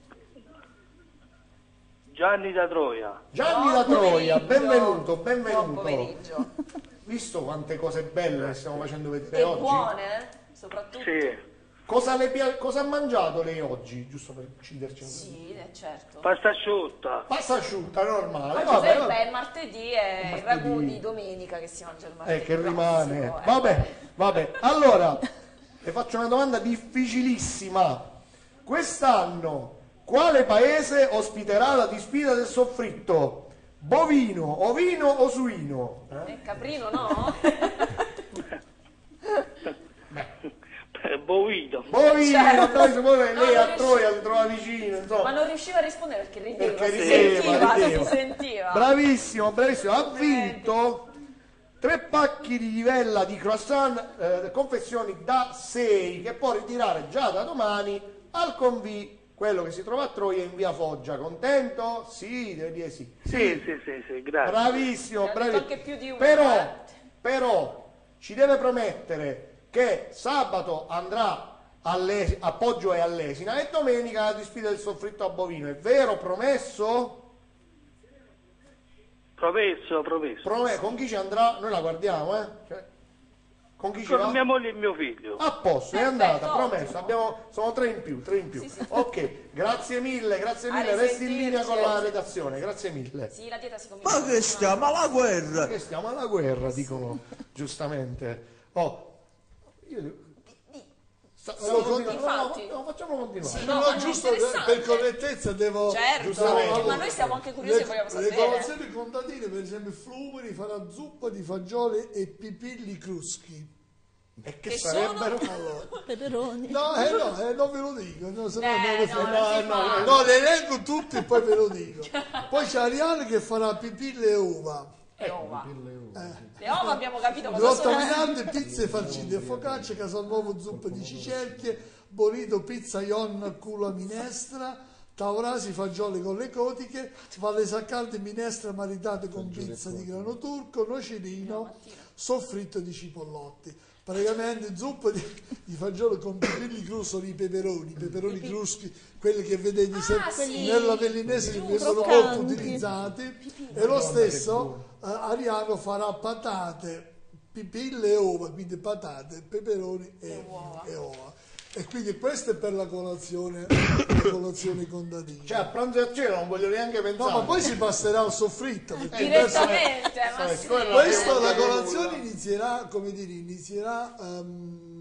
Gianni da Troia. Gianni Buon da Troia, pomeriggio. benvenuto, Buon benvenuto. pomeriggio. Visto quante cose belle che stiamo facendo vedere E oggi? buone, eh? Soprattutto. Sì. Cosa, le pia- cosa ha mangiato lei oggi? Giusto per ucciderci un po'. Sì, eh, certo. Pasta asciutta. Pasta asciutta, normale. Oggi Vabbè, sai, vabbè. beh, il martedì è il Martedì. ragù di domenica che si mangia il martedì. Eh, che prossimo, rimane. eh. Vabbè, vabbè. Allora, le faccio una domanda difficilissima. Quest'anno, quale paese ospiterà la disfida del soffritto? Bovino, ovino o suino? Eh? Eh, Caprino, no? Bovino. Bovino, Certo. dai, se vuole, lei No, a non Troia si trova vicino, insomma. Ma non riusciva a rispondere perché rideva, Perché si rideva, sentiva, rideva. si sentiva. Bravissimo, bravissimo. Ha vinto tre pacchi di livella di croissant, eh, confezioni da sei, che può ritirare già da domani al Convì, quello che si trova a Troia in via Foggia. Contento? Sì, deve dire sì. Sì, sì, sì, sì, grazie. Bravissimo, Ne ha detto bravissimo. anche più di uno, Però, eh. però, ci deve promettere che sabato andrà alle- a Poggio e all'Esina e domenica la disfida del soffritto a Bovino. È vero, promesso? Promesso, promesso. Prome- con chi ci andrà? Noi la guardiamo, eh? Cioè, con chi ci Con va? mia moglie e mio figlio. A posto, è Perfetto, andata, ottimo. promesso. Abbiamo, sono tre in più, tre in più. Sì, sì. Ok, grazie mille, grazie A mille. Resti in risentirci. linea con la redazione, grazie mille. Sì, la dieta si comincia. Ma che stiamo alla guerra? Che stiamo alla guerra, dicono giustamente. Oh, io sta- Allora, no, continua- infatti. no, no, facciamo continuare. Sì, No, no, ma è giusto interessante. per correttezza devo... Certo, Giustamente. ma noi siamo anche curiosi e vogliamo Le, le sapere. colazioni contadine, per esempio, Flumeri farà zuppa di fagioli e pipilli cruschi. E che, Che sarebbero? Peperoni. No, eh, no, eh, non ve lo dico, no, se no, Eh, non lo no, so. non no, si no, fa. No, le elenco tutti e poi ve lo dico. Poi c'è Ariane che farà pipille e uva. Le ova. Eh. Le ova abbiamo capito cosa Rotta sono. Minante, pizze farcite e focaccia, Casalnuovo zuppa di cicerchie, Borito pizza ion culo minestra, Taurasi fagioli con le cotiche, Valle Saccalde minestra maritate con pizza di grano turco, nocerino, soffritto di cipollotti. Praticamente zuppa di, di fagioli con pipilli crusoli, i peperoni, i peperoni cruschi, quelli che vedete se- Ah, sì. nella Vellinese che vengono Croccanti. molto utilizzati. E lo stesso eh, Ariano farà patate, pipille e uova, quindi patate, peperoni e, E uova. e uova. E quindi questo è per la colazione, la colazione contadina. Cioè, a pranzo e a cena non voglio neanche pensare. No, ma poi si passerà al soffritto. perché Direttamente, ma Sai, sì. quella- questo, prima la cosa colazione nulla. inizierà, come dire, inizierà ehm,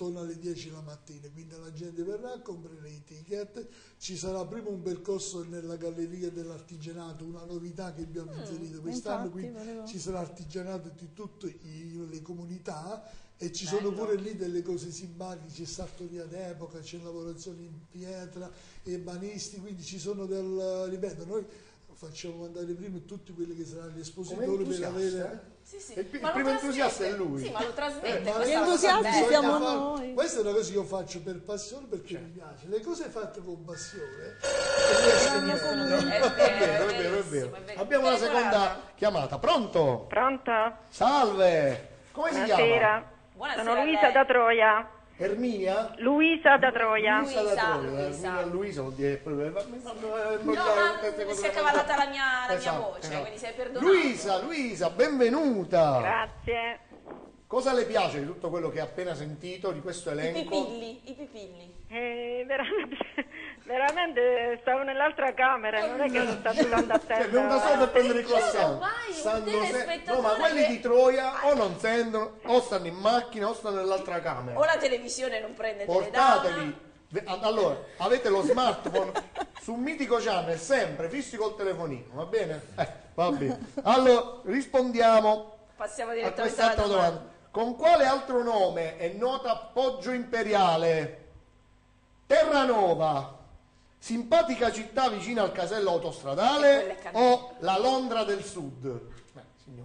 intorno alle dieci la mattina, quindi la gente verrà a comprare i ticket. Ci sarà prima un percorso nella galleria dell'artigianato, una novità che abbiamo inserito Mm, quest'anno, infatti, quindi volevo- ci sarà artigianato di tutte i- le comunità e ci Bello. sono pure lì delle cose simpatiche, c'è sartoria d'epoca, c'è lavorazione in pietra, ebanisti, quindi ci sono del, ripeto, noi facciamo andare prima tutti quelli che saranno gli espositori per entusiasta, avere... Sì, sì. Il, pi- il Ma lo primo entusiasta è trasmette. lui. Sì, ma lo trasmette. Eh, ma questa Gli è una cosa entusiasti bella. siamo Bisogna fare- noi. Questa è una cosa che io faccio per passione perché mi piace. Le cose fatte con passione È È vero, vero, è vero, è verissimo, vero. è vero. Abbiamo una Telefonata. seconda chiamata. Pronto? Pronto? Salve. Come si chiama? Buonasera. Buonasera Sono a Luisa lei. da Troia. Erminia? Luisa da Troia. Luisa da Luisa, Troia. Luisa. Erminia Luisa vuol dire... No, ma si è cavallata la mia, la mia Esatto, voce, esatto. quindi sei perdonato. Luisa, Luisa, benvenuta. Grazie. Cosa le piace di tutto quello che ha appena sentito, di questo I elenco? pipilli, i pipilli. Eh, veramente, veramente stavo nell'altra camera, non è che non sta arrivando a Cioè, è terra. venuta solo per prendere i croissant. Ormai un Stanno se- telespettatore No, ma quelli che- di Troia o non sentono, o stanno in macchina, o stanno nell'altra camera. O la televisione non prende Portatevi. teledama. Ve- Allora, avete lo smartphone su un mitico channel, sempre fissi col telefonino, va bene? Eh, va bene. Allora, rispondiamo Passiamo a direttamente alla quest'altra domanda. domanda. Con quale altro nome è nota Poggio Imperiale? Terranova, simpatica città vicina al casello E autostradale quella è Canina. o la Londra del Sud? Beh, signor-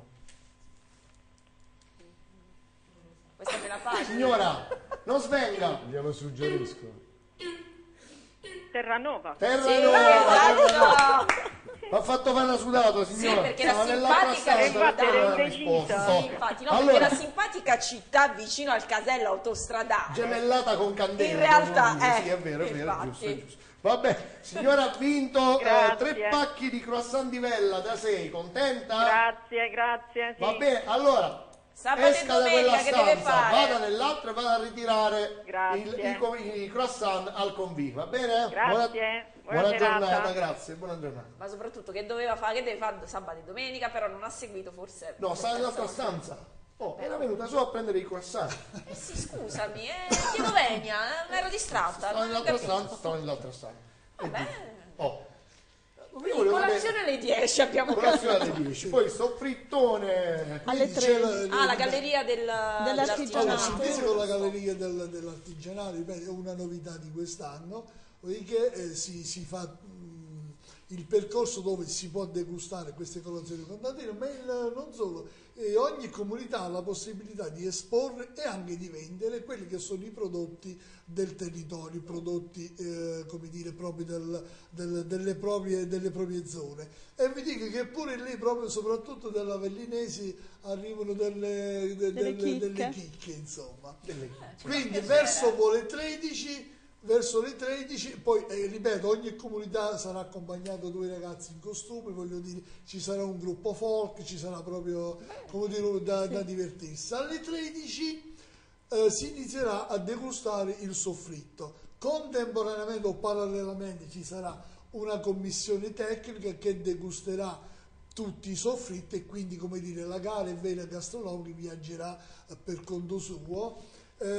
Questa me la fai. Signora, non svenga. Glielo suggerisco. Terranova. Terranova, esatto. ha fatto fana sudato, Sì, signora. perché la Stava nell'altra simpatica stanza, infatti non era aveva indecisa. risposto. Sì, infatti, no, Allora, perché la simpatica città vicino al casello autostradale. gemellata con candela. In realtà, dobbiamo dire. eh, Sì, è vero, è vero, è infatti. giusto, è giusto. Vabbè, signora ha vinto eh, Grazie. tre pacchi di croissant di vella da sei, contenta? Grazie, grazie. Sì. Va bene, allora Sabato e esca da domenica quella che deve stanza, fare? vada nell'altra e vada a ritirare Grazie. il- i, co- i croissant al convivio, va bene? Grazie. Buona, Buona buona serata. giornata, grazie, buona giornata. Ma soprattutto che doveva fare, che deve fare sabato e domenica, però non ha seguito forse. No, sta nell'altra stanza. Oh, era venuta solo a prendere i croissant. Eh sì, scusami, eh, chiedo venia, eh, mi ero distratta. Stava non ho nell'altra capito. stanza, stava nell'altra stanza. E Vabbè. dico, oh. Io Quindi volevo colazione alle dieci abbiamo colazione capito. alle dieci, poi soffrittone Alle C'è tre. la- Ah, la galleria del, Allora, dell'artigianato. scendete con la galleria del- dell'artigianato, ripeto, è una novità di quest'anno, poiché eh, si, si fa mh, il percorso dove si può degustare queste colazioni contadine, ma il- non solo, e ogni comunità ha la possibilità di esporre e anche di vendere quelli che sono i prodotti del territorio, i prodotti eh, come dire proprio del- del- delle, proprie, delle proprie zone. E vi dico che pure lì, proprio soprattutto dalla Vellinesi, arrivano delle, de- Delle delle- chicche. delle chicche, insomma. delle- Quindi verso le tredici, verso le tredici, poi eh, ripeto, ogni comunità sarà accompagnata da due ragazzi in costume, voglio dire, ci sarà un gruppo folk, ci sarà proprio, come dire, da, da divertirsi. Alle tredici eh, si inizierà a degustare il soffritto. Contemporaneamente o parallelamente ci sarà una commissione tecnica che degusterà tutti i soffritti e quindi, come dire, la gara vera gastronomica viaggerà eh, per conto suo.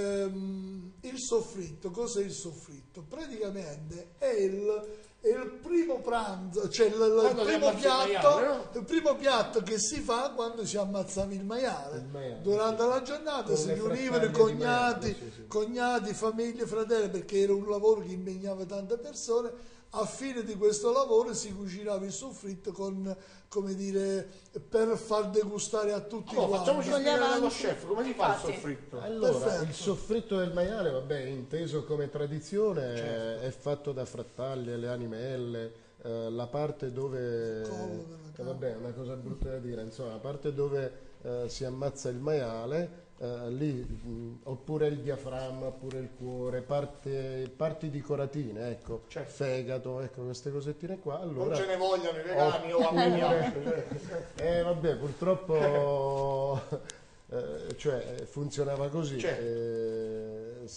Ehm, il soffritto, cos'è il soffritto? Praticamente è il, è il primo pranzo, cioè il, il Quando si primo ammazza il piatto, maiale, no? il primo piatto che si fa quando si ammazzava il maiale. Il maiale, Durante la giornata Con si le riunivano frattaglie di cognati, maiale, sì, sì. cognati, famiglie, fratelli, perché era un lavoro che impegnava tante persone. A fine di questo lavoro si cucinava il soffritto con, come dire, per far degustare a tutti Oh, quanti. facciamoci spiegare dallo chef come si fa il Infatti. soffritto. Allora, Perfetto. il soffritto del maiale, vabbè, inteso come tradizione, Certo. è fatto da frattaglie, le animelle, eh, la parte dove... collo della eh, vabbè, è una cosa brutta da dire, insomma, la parte dove eh, si ammazza il maiale, eh, lì, mh, oppure il diaframma, oppure il cuore, parte- parti decoratine, ecco, Certo. fegato, ecco, queste cosettine qua. Allora, Non ce ne vogliono i vegani o amminiati. eh vabbè, purtroppo eh, cioè, funzionava così. Certo. Eh, s-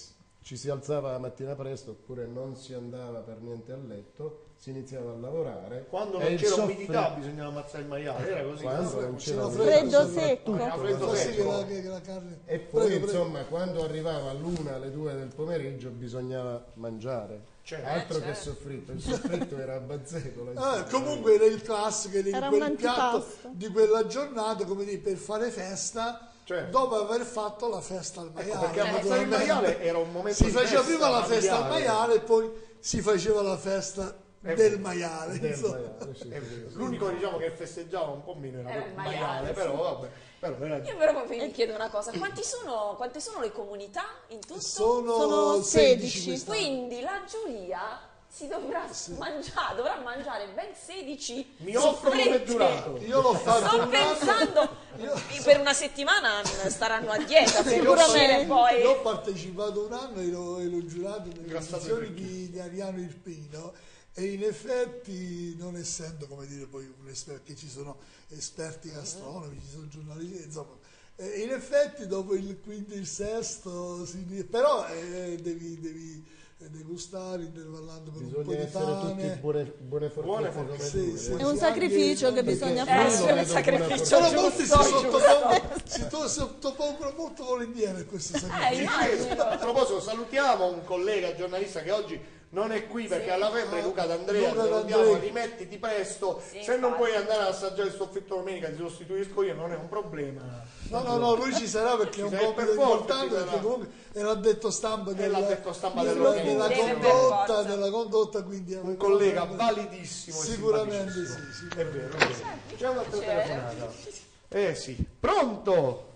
ci si alzava la mattina presto oppure non si andava per niente a letto, si iniziava a lavorare. Quando e non il c'era soffri- umidità bisognava ammazzare il maiale, era così. Quando non c'era Freddo umidità, secco. soprattutto, Ah, freddo quando- secco. Che la- che la carne- E poi Prego, prego. insomma quando arrivava l'una alle due del pomeriggio bisognava mangiare. Certo. Altro Eh, che certo. soffritto, il soffritto era a bazzecola. Ah, comunque era il classico, era, Era quel un piatto antipasto. di quella giornata, come dire, per fare festa, Certo. dopo aver fatto la festa al maiale. perché ammazzare il maiale era un momento Si di faceva festa prima la festa al familiare. maiale e poi si faceva la festa Eh, del maiale. del insomma. maiale, sì, sì. L'unico diciamo che festeggiava un po' meno era, Era il il maiale, maiale, però sì. vabbè. Però era... Io però vi chiedo una cosa, quanti sono, quante sono le comunità in tutto? Sono, Sono sedici sedici. quest'anno. Quindi la giuria si dovrà mangiare, dovrà mangiare ben sedici Mi offro come soffritti. giurato. Io l'ho fatto Sto un anno. pensando, per una settimana staranno a dieta per uscire poi. Io ho partecipato un anno e ero, ero giurato nelle Grazie edizioni di, di Ariano Irpino e in effetti, non essendo come dire poi un esperto, che ci sono esperti gastronomi, ci sono giornalisti, insomma, eh, in effetti dopo il quinto e il sesto, si, però eh, devi, devi degustare intervallando per un po' Bisogna di essere tutti pane. buone, buone forchette Buone come Sì, lui. sì. È un sacrificio che bisogna Eh, fare. sì, Io è lo un vedo sacrificio buona Però molti si giusto, sottopongono, si to- sottopongono molto volentieri a questo Eh, sacrificio. immagino. A proposito, salutiamo un collega giornalista che oggi non è qui perché Sì. ha la febbre, Luca D'Andrea, Luca salutiamo, D'Andrea. rimettiti presto, Sì, se non infatti. puoi andare ad assaggiare il soffritto domenica ti sostituisco io, non è un problema. No, no, no, lui ci sarà perché è un Ci sarà compito per forza, importante, ci sarà. perché comunque è l'addetto stampa È della, l'addetto stampa della- dell'organizzazione. della Deve per condotta, forza. della condotta, quindi è Un collega validissimo e Sicuramente simpaticissimo. sì, sì. È vero, è vero. C'è un'altra Piacere. telefonata. Eh sì. Pronto?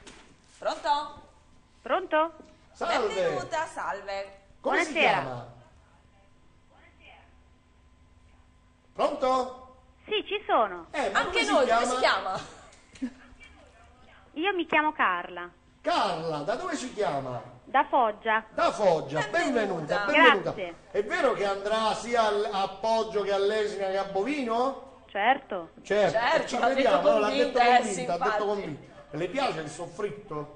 Pronto? Pronto? Salve. Benvenuta, salve. Come si Buonasera. chiama? Pronto? Sì, ci sono. Eh, ma Anche come noi, si come chiama? si chiama? Io mi chiamo Carla, Carla, da dove ci chiama? da Foggia. Da Foggia, benvenuta, benvenuta. Grazie. È vero che andrà sia al- a Poggio che all'Esina che a Bovino? Certo. Certo, Certo, ci l'ha detto crediamo, no? L'ha detto convinta, eh, convinta, sì, ha detto infatti. convinta. Le piace il soffritto?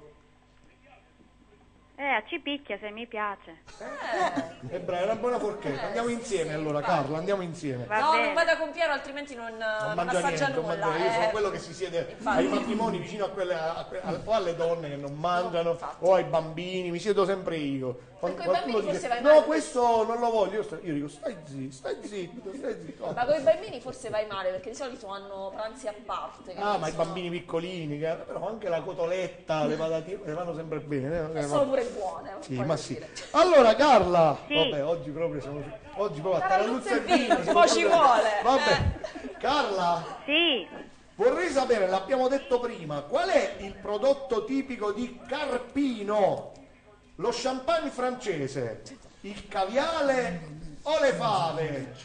Eh, a cipicchia se mi piace. È brava, è una buona forchetta. Andiamo insieme allora, Carla, andiamo insieme. Va no, bene. non vada con Piero, altrimenti non, Non non mangia assaggia niente, non nulla. mangia- io sono eh. quello che si siede Infatti. ai matrimoni vicino a quelle, a que- a- o alle donne che non mangiano o ai bambini, mi siedo sempre io. Quando coi qualcuno bambini dice, forse vai no, male." questo non lo voglio, io, sto- io dico stai zitto, stai zitto, stai zitto. Ma con i bambini forse vai male, perché di solito hanno pranzi a parte. che Ah, non ma i sono- bambini piccolini, che- però anche la cotoletta, le patatine, le vanno sempre bene. eh, sono ma- pure buone. Sì, voglio ma sì. dire. Allora, Carla, Sì. vabbè, oggi proprio siamo oggi proprio a Sarà Taralluzza e Luzza e vino, vino, siamo mo ci proprio- vuole, Vabbè, Carla, Sì, vorrei sapere, l'abbiamo detto prima, qual è il prodotto tipico di Carpino? Lo champagne francese, il caviale o le fave?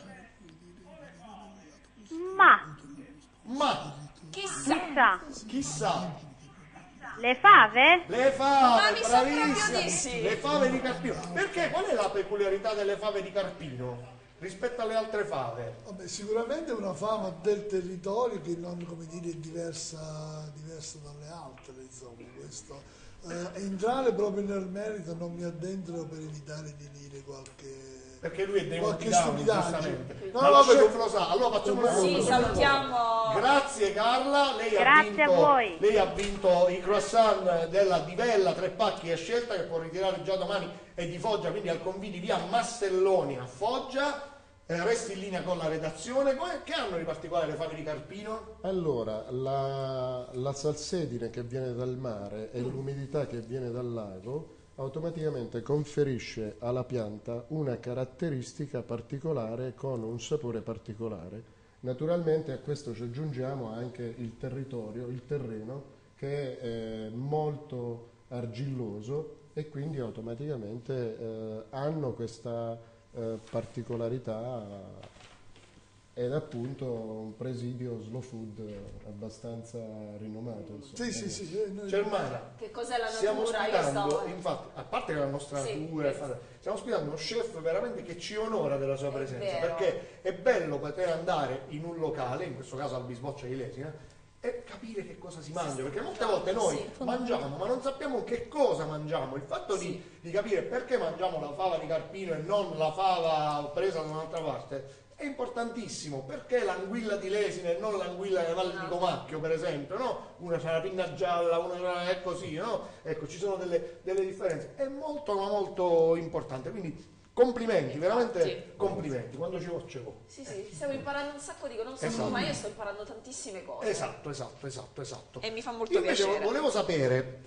ma Ma Chissà. chissà, chissà, le fave? le fave, Ma mi sa proprio bravissima, di sì. le fave di Carpino. Perché qual è la peculiarità delle fave di Carpino rispetto alle altre fave? Vabbè, sicuramente è una fama del territorio che non, come dire, è diversa, diversa dalle altre, insomma, questo. Eh, entrare proprio nel merito non mi addentro per evitare di dire qualche... Perché lui è dei Qualche Montidauni, stupidaggine. giustamente. No, Ma no, lo perché- chef lo sa, allora facciamo una Sì, cosa. salutiamo. Grazie Carla, lei ha, Grazie vinto, a voi. lei ha vinto i croissant della Divella, tre pacchi a scelta che può ritirare già domani, e di Foggia, quindi al Convini via Masselloni a Foggia. Eh, resti in linea con la redazione. Come- Che hanno di particolare le fave di Carpino? Allora, la, la salsedine che viene dal mare e l'umidità che viene dal lago automaticamente conferisce alla pianta una caratteristica particolare con un sapore particolare. Naturalmente a questo ci aggiungiamo anche il territorio, il terreno, che è eh, molto argilloso e quindi automaticamente eh, hanno questa eh, particolarità ed appunto un presidio slow food abbastanza rinomato. Insomma. Sì, sì, sì. eh, noi- Germana, Che cos'è la stiamo natura? Io ospitando, sto... infatti, a parte che la nostra Sì, natura, è sì. fatta- stiamo ospitando uno chef veramente che ci onora della sua È presenza, vero. perché è bello poter andare in un locale, in questo caso al Bisboccia di Lesina, e capire capire che cosa si mangia, perché molte volte noi mangiamo ma non sappiamo che cosa mangiamo. Il fatto di, di capire perché mangiamo la fava di Carpino e non la fava presa da un'altra parte è importantissimo. Perché l'anguilla di Lesina e non l'anguilla delle Valli di Comacchio, per esempio, no? Una c'ha la pinna gialla, una è così, no? Ecco, ci sono delle, delle differenze, è molto ma molto importante, quindi complimenti, veramente complimenti, quando ci vuoi ce vuoi. Sì, sì, stiamo imparando un sacco di cose, non so Esatto. tu, ma io sto imparando tantissime cose. Esatto, esatto, esatto, esatto. E mi fa molto Io invece piacere. volevo sapere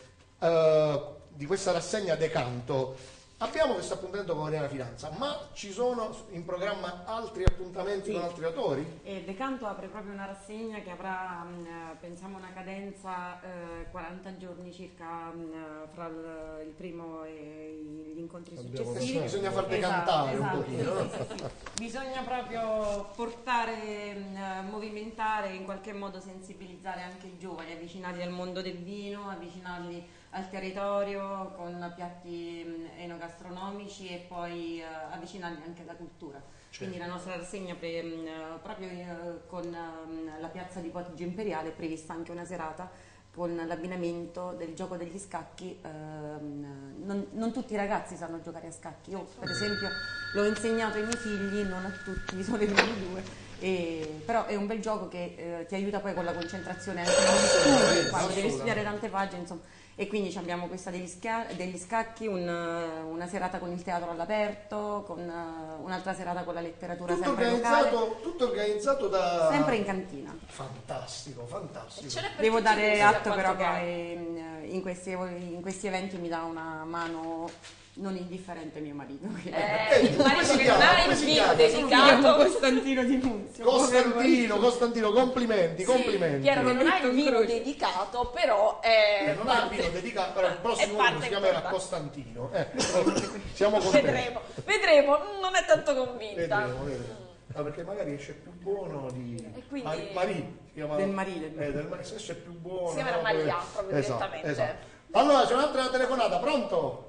eh, di questa rassegna Decanto. Abbiamo questo appuntamento con Oriana Finanza, ma ci sono in programma altri appuntamenti Sì. con altri autori? E Decanto apre proprio una rassegna che avrà, mh, pensiamo, una cadenza eh, quaranta giorni circa mh, fra il, il primo e gli incontri Abbiamo successivi. bisogno- bisogna far decantare un Esatto, pochino, sì, no? sì, sì, sì. Bisogna proprio portare, mh, movimentare, in qualche modo sensibilizzare anche i giovani, avvicinarli al mondo del vino, avvicinarli al territorio con piatti mh, enogastronomici e poi eh, avvicinarli anche alla cultura. Quindi la nostra rassegna pre- mh, proprio eh, con mh, la piazza di Poggio Imperiale è prevista anche una serata con l'abbinamento del gioco degli scacchi. ehm, non, non tutti i ragazzi sanno giocare a scacchi. Io per esempio l'ho insegnato ai miei figli, non a tutti, sono i primi due. E, però è un bel gioco che eh, ti aiuta poi con la concentrazione anche negli studi, quando devi studiare tante pagine, insomma. E quindi abbiamo questa degli, schia- degli scacchi, un, una serata con il teatro all'aperto, con uh, un'altra serata con la letteratura Tutto sempre locale. organizzato, tutto organizzato da... Sempre in cantina. Fantastico, fantastico. Devo tutti i dare gusti, atto a però quanto che pare. eh, in questi, in questi eventi mi dà una mano non indifferente mio marito. che- Eh, il marito che non ha il vino dedicato. Costantino di Nunzio. Costantino, Costantino, complimenti, complimenti. Piero che non ha il vino dedicato, però è Eh, non ha il vino dedicato, però il prossimo parte anno si chiamerà importante. Costantino. Eh, siamo contenti. Vedremo, vedremo, non è tanto convinta. Vedremo, vedremo. Ah, perché magari esce più buono di quindi- Mari, Mari, si chiama... Del Marile. Eh, del Mari, se esce più buono. Si chiamerà no, Maria, poi- proprio esatto, direttamente. esatto. Allora c'è un'altra telefonata, pronto?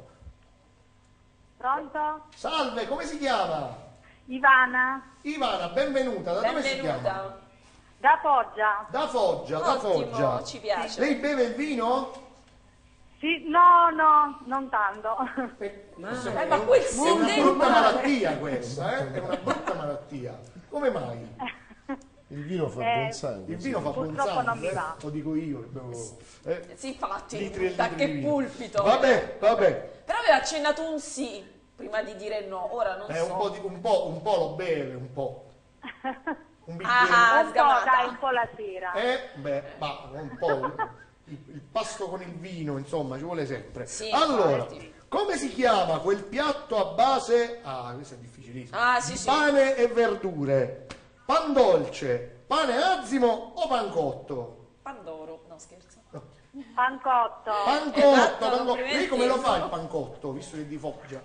Pronto? Salve, come si chiama? Ivana, Ivana, benvenuta, da dove si chiama? Benvenuta. da Foggia. Da Foggia, da Ottimo, Foggia. ci piace. Lei beve il vino? Sì, no, no, non tanto. Eh, ma quel È una sedere brutta male. malattia questa, eh? È una brutta malattia. Come mai? Il vino fa Eh, buon sangue. Il vino fa buon Purtroppo non sangue, mi eh? va. Lo dico io che bevo. Eh? Sì, infatti, Litri e da litri che di vino. pulpito. Vabbè, vabbè. Però aveva accennato un sì prima di dire no, ora non Eh, so. un, po di- un, po', un po' lo beve, un po'. Un bicchiere. Ah, Un po', sgamata. dai, un po' la sera. Eh, beh, ma un po'. Il, il pasto con il vino, insomma, ci vuole sempre. Sì, allora, infatti. come si chiama quel piatto a base... Ah, questo è difficilissimo. Ah, sì, Di sì. pane e verdure. Pan dolce, pane azimo o pancotto? Pandoro, no scherzo. Pancotto. Pancotto, Esatto, pancotto. complimenti. Lei come lo fa il pancotto, visto che è di Foggia?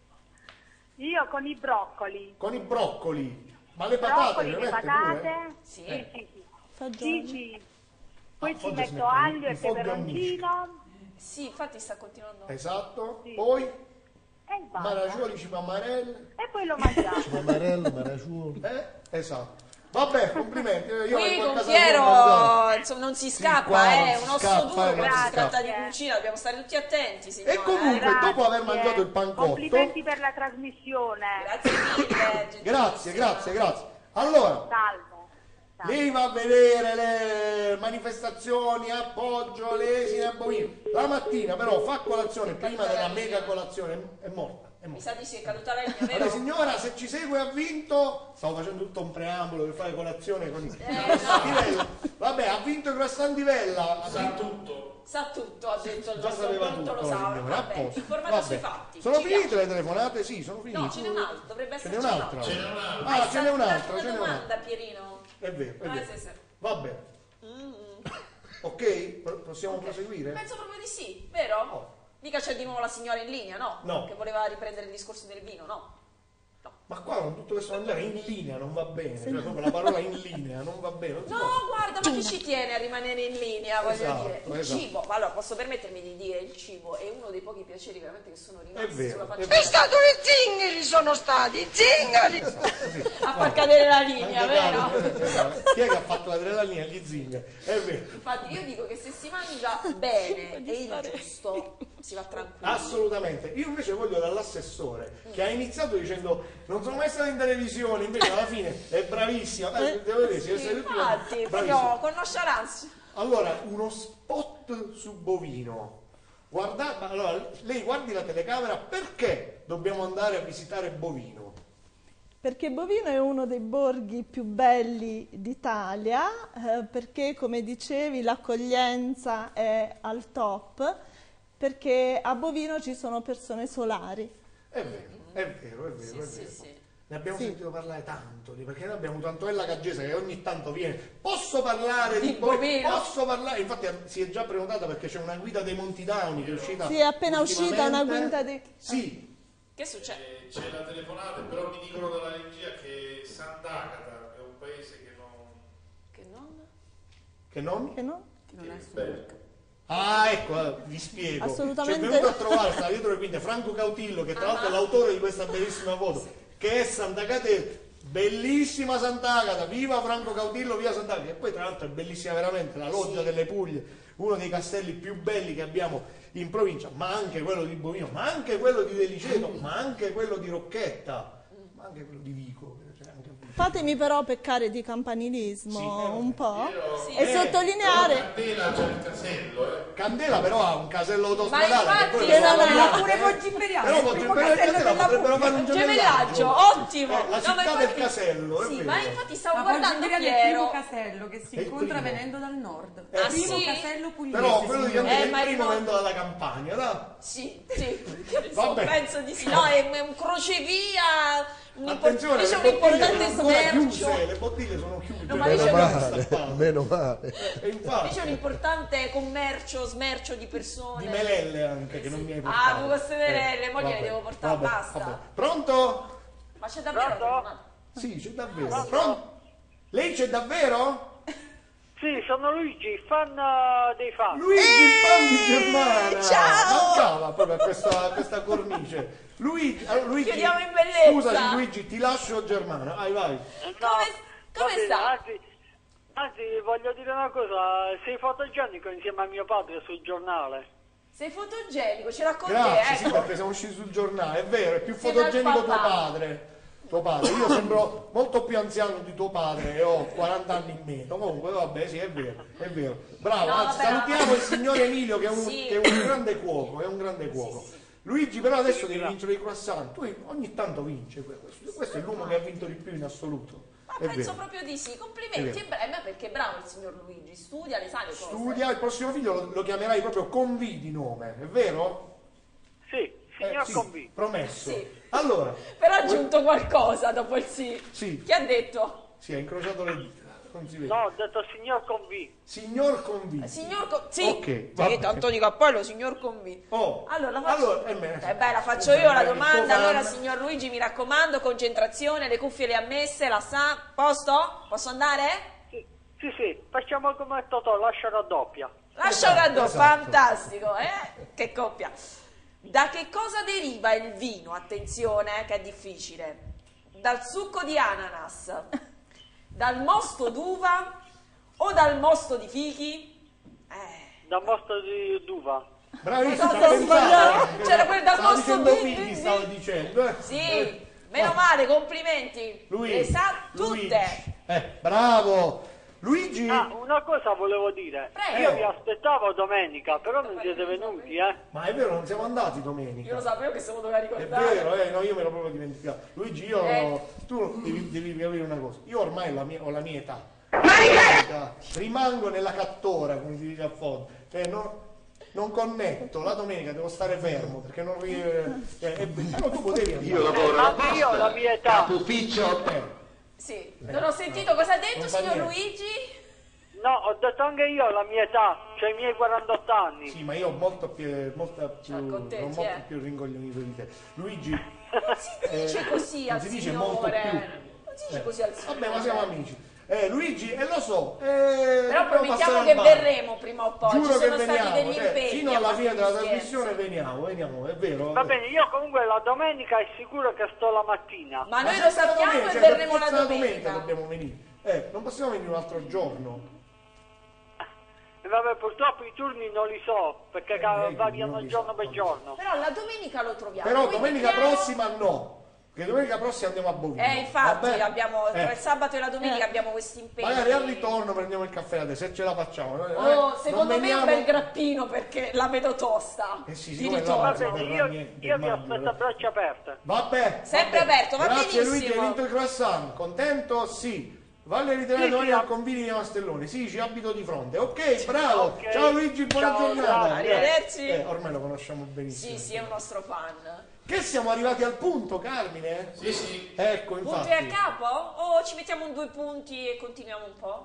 Io con i broccoli. Con i broccoli. Ma le patate Broccoli, le le mette patate. pure? Sì. Sì, sì, sì. Fagioli. Sì, sì. Poi Ah, ci Foggia si metto mette aglio il e foglio peperoncino Sì, infatti sta continuando. Esatto. Sì. Poi e basta. maragioli, cipamarelle. E poi lo mangiamo. Amarello, maraciuolo. Eh? Esatto. Vabbè, complimenti. Io Qui in quel con caso Piero non mangiavo. insomma, non si Sì, scappa, qua è non un si osso scappa, duro, eh, non quando si si tratta scappa. di cucina, dobbiamo stare tutti attenti, signora. E comunque, eh. dopo aver Grazie. mangiato il pancotto, Complimenti per la trasmissione. Grazie mille. grazie, grazie, grazie. Allora, Salve. Salve. lei va a vedere le manifestazioni, appoggio, lesine a Bovino. La mattina però fa colazione prima della mega colazione, è morta. È Mi morta. sa di sì, è caduta legna, Allora, vero? signora, se ci segue ha vinto. Stavo facendo tutto un preambolo per fare colazione con i Eh, no. Croissant Vabbè, ha vinto il croissant di Vella. Sa tutto. Sa tutto, ha detto il Già nostro sapeva pronto tutto, lo sa. signora, a Vabbè, posto. informata Vabbè. sui fatti. Sono ci finite piace. le telefonate? Sì, sono finite. No, ce n'è un'altra, dovrebbe Ce n'è esserci un'altra. Ce n'è un'altra. Ah, ce n'è Hai un'altra, saltato ce n'è una domanda, un'altra. Pierino. È vero, è Ah, vero. sì, sì. Vabbè. Mm. Ok, Pro- possiamo proseguire? Penso proprio di sì, vero? Oh. Mica c'è di nuovo la signora in linea, no? No. Che voleva riprendere il discorso del vino, no? No. Ma qua con tutto questo andare in linea non va bene, cioè proprio la parola in linea non va bene. Non si No, può- guarda, ma chi ci tiene a rimanere in linea, voglio Esatto, dire. Il esatto. cibo, ma allora posso permettermi di dire, il cibo è uno dei pochi piaceri veramente che sono rimasti È vero, sulla è faccia vero. della È stato i zingari sono stati, zingari! A far cadere la linea, Anche vero? Carlo, esatto. Chi è che ha fatto l'adrenalina? Gli zingari, è vero. Infatti io dico che se si mangia bene e il giusto, si va tranquilli. Assolutamente. Io invece voglio dall'assessore che ha iniziato dicendo non sono mai stato in televisione, invece alla fine è bravissima. Eh, devo vedere, si è Sì, seduto- infatti, bravissima. proprio con nonchalance. Allora, uno spot su bovino. Guarda, allora, lei guardi la telecamera, perché dobbiamo andare a visitare Bovino? Perché Bovino è uno dei borghi più belli d'Italia, eh, perché come dicevi l'accoglienza è al top, perché a Bovino ci sono persone solari. È vero, è vero, è vero, Sì, è sì, vero. sì. Ne abbiamo Sì. sentito parlare tanto, di- perché noi abbiamo avuto Antonella Caggese che ogni tanto viene. Posso parlare di, Di Bovino? Posso parlare? Infatti si è già prenotata perché c'è una guida dei Monti Dauni che è uscita. Sì, è appena uscita una ultimamente. guida dei... Sì, Che succede? Eh, C'è la telefonata, però mi dicono dalla regia che Sant'Agata è un paese che non... Che non? che non? Che no? Beh, Ah, ecco, eh, vi spiego. Assolutamente. C'è venuto a trovare, sta dietro le quinte, Franco Cautillo, che tra l'altro è l'autore di questa bellissima foto, che è Sant'Agata, bellissima Sant'Agata, viva Franco Cautillo, viva Sant'Agata, che poi tra l'altro è bellissima veramente, la loggia delle Puglie, uno dei castelli più belli che abbiamo in provincia, ma anche quello di Bovino, ma anche quello di Deliceto, ma anche quello di Rocchetta, ma anche quello di Vico. Cioè anche... Fatemi però peccare di campanilismo Sì, eh, un po' Sì. e Eh, sottolineare... Candela c'è il casello, eh. Candela però ha un casello Ma autostradale infatti, quello che lo non è sappiamo. pure Poggio Imperiale, Però il Poggio primo Imperiale e casello Candela della potrebbero fare un Gemellaggio, gemellaggio. ottimo! Eh, la No, città ma del infatti- casello, è Sì, vero. ma infatti stavo Ma Poggio guardando Imperiale è il primo Piero. casello che si È il incontra primo. venendo dal nord. Eh, Il primo sì. casello pugliese. Però quello di signore. Candela è Eh, il ma primo io- venendo dalla campagna, no? Sì, sì, Vabbè. penso di sì. No, è è un crocevia, un impor- Attenzione, c'è le un bottiglie importante sono ancora chiuse, smercio. le bottiglie sono chiuse. No, ma le lì c'è- abbiamo Male, stappate. meno male. E infatti, Lì c'è un importante commercio, smercio di persone. di melelle anche, che non mi hai Ah, portato. con queste melelle, Eh, mo gliele vabbè, devo portare, vabbè, basta. vabbè. Pronto? Ma c'è davvero la Pronto? telefonata? Sì, c'è davvero. Pronto? Lei c'è davvero? Sì, sono Luigi, fan eh, dei fan. Luigi, il fan di Germana! ciao! Mancava proprio a questa, a questa cornice. Luigi, allora, Luigi, Chiudiamo in bellezza. scusami Luigi, ti lascio Germana, vai vai. Come, va come bene, sta? Anzi, anzi, voglio dire una cosa, sei fotogenico insieme a mio padre sul giornale. Sei fotogenico, ce l'ha con Grazie, te, sì, ecco. perché siamo usciti sul giornale, è vero, è più Siamo fotogenico al tuo papà. padre. Tuo padre, io sembro molto più anziano di tuo padre e ho quaranta anni in meno. Comunque, vabbè, sì, è vero, è vero. Bravo, No, anzi, vabbè, salutiamo vabbè. il signore Emilio che è un, Sì. che è un grande cuoco, è un grande cuoco. Luigi, però adesso devi Grazie. vincere i croissant. Tu ogni tanto vince questo. Questo è l'uomo che ha vinto di più in assoluto. Ma È penso vero. proprio di sì. È Complimenti, vero. e bravo, perché è bravo il signor Luigi, studia, le sa le cose. Studia, il prossimo figlio lo, lo chiamerai proprio Convi di nome, è vero? Sì, signor Eh, sì, Convi. promesso. Sì. Allora, Però ha aggiunto qualcosa dopo il sì. Sì. Che ha detto? si è incrociato le dita, non si vede. No, ho detto signor Convi. Signor Convi. Signor Con... Sì, Ok, va sì, bene. tanto di cappello, signor Convi. Oh, Allora, la faccio... allora, eh, beh, Eh beh, la faccio scusa, io la il tuo domanda. fan- Allora, signor Luigi, mi raccomando, concentrazione, le cuffie le ha messe, la sa. Posto? Posso andare? Sì, sì, sì, facciamo come Totò, lascia raddoppia. Lascia una do, esatto. fantastico, eh? Che coppia. Da che cosa deriva il vino? Attenzione, eh, che è difficile. Dal succo di ananas, dal mosto d'uva o dal mosto di fichi? Eh. Da mostro di d'uva. Bravissimo, Cosa ho sbagliato? pensavo. C'era quel dal Stavo mosto dicendo di- figli, di- stavo dicendo. Eh. Sì, Eh, meno va. male, complimenti. Luigi, Le sa Luigi. tutte. Eh, bravo. Luigi, Ah, una cosa volevo dire. Prego. Io vi aspettavo domenica, però non siete venuti, eh? ma è vero, non siamo andati domenica. Io lo sapevo che se lo doveva È ricordare. vero, eh, no, io me l'ho proprio dimenticato. Luigi, io, Eh. tu devi, devi capire una cosa. Io ormai la mia- ho la mia età. Rimango nella cattora, come si dice a fondo. Cioè, non, non connetto. La domenica devo stare fermo perché non ri... eh, è- però tu potevi andare. Io lavoro alla Anche io ho la mia età. ufficio. Eh, Sì, non ho sentito cosa ha detto, Non fa signor niente. Luigi. No, ho detto anche io la mia età, cioè i miei quarantotto anni. Sì, ma io ho molto più, molta più, accontenti, ho molto eh. più ringoglionito di te. Luigi, Non si dice così non al si dice signore. molto più. Non si dice Eh, così al signore. Vabbè, ma siamo amici. Eh, Luigi, e lo so. Eh, Però dobbiamo promettiamo passare che al bar. verremo prima o poi. Giuro Ci che sono stati veniamo, degli cioè, impegni. fino a alla parte fine della gli scherzi. trasmissione veniamo, veniamo, è vero. Va bene, io comunque la domenica è sicuro che sto la mattina. Ma noi se lo sta la sappiamo domenica, e cioè, per verremo la forza domenica. dobbiamo venire. Eh, non possiamo venire un altro giorno. E vabbè, purtroppo i turni non li so, perché ca- eh, variano non li giorno so, per giorno. Però la domenica lo troviamo. Però Quindi domenica chiaro- prossima no. Che domenica prossima andiamo a Bovino. Eh, infatti, Vabbè? abbiamo, tra Eh. il sabato e la domenica abbiamo questi impegni. Magari al ritorno prendiamo il caffè da te, se ce la facciamo. Oh, Eh, non secondo me è un veniamo- bel grappino perché la vedo tosta. Eh sì, Di siccome ritorno. là, Va bene, non io, niente, io vi immagino, aspetto a braccia aperte. Vabbè. Sempre vabbè. aperto, va Grazie Luigi, hai benissimo. vinto il croissant. Contento? Sì. Valle ritirare Sì, domani sì, al a- Convini di Castellone. Sì, ci abito di fronte. Ok, bravo. Ok. Ciao Luigi, buona Ciao, giornata. grazie. Arrivederci. Eh, ormai lo conosciamo benissimo. Sì, sì, è un nostro fan. Che siamo arrivati al punto, Carmine? Sì, sì. Ecco, Punti infatti. a capo? O ci mettiamo un due punti e continuiamo un po'?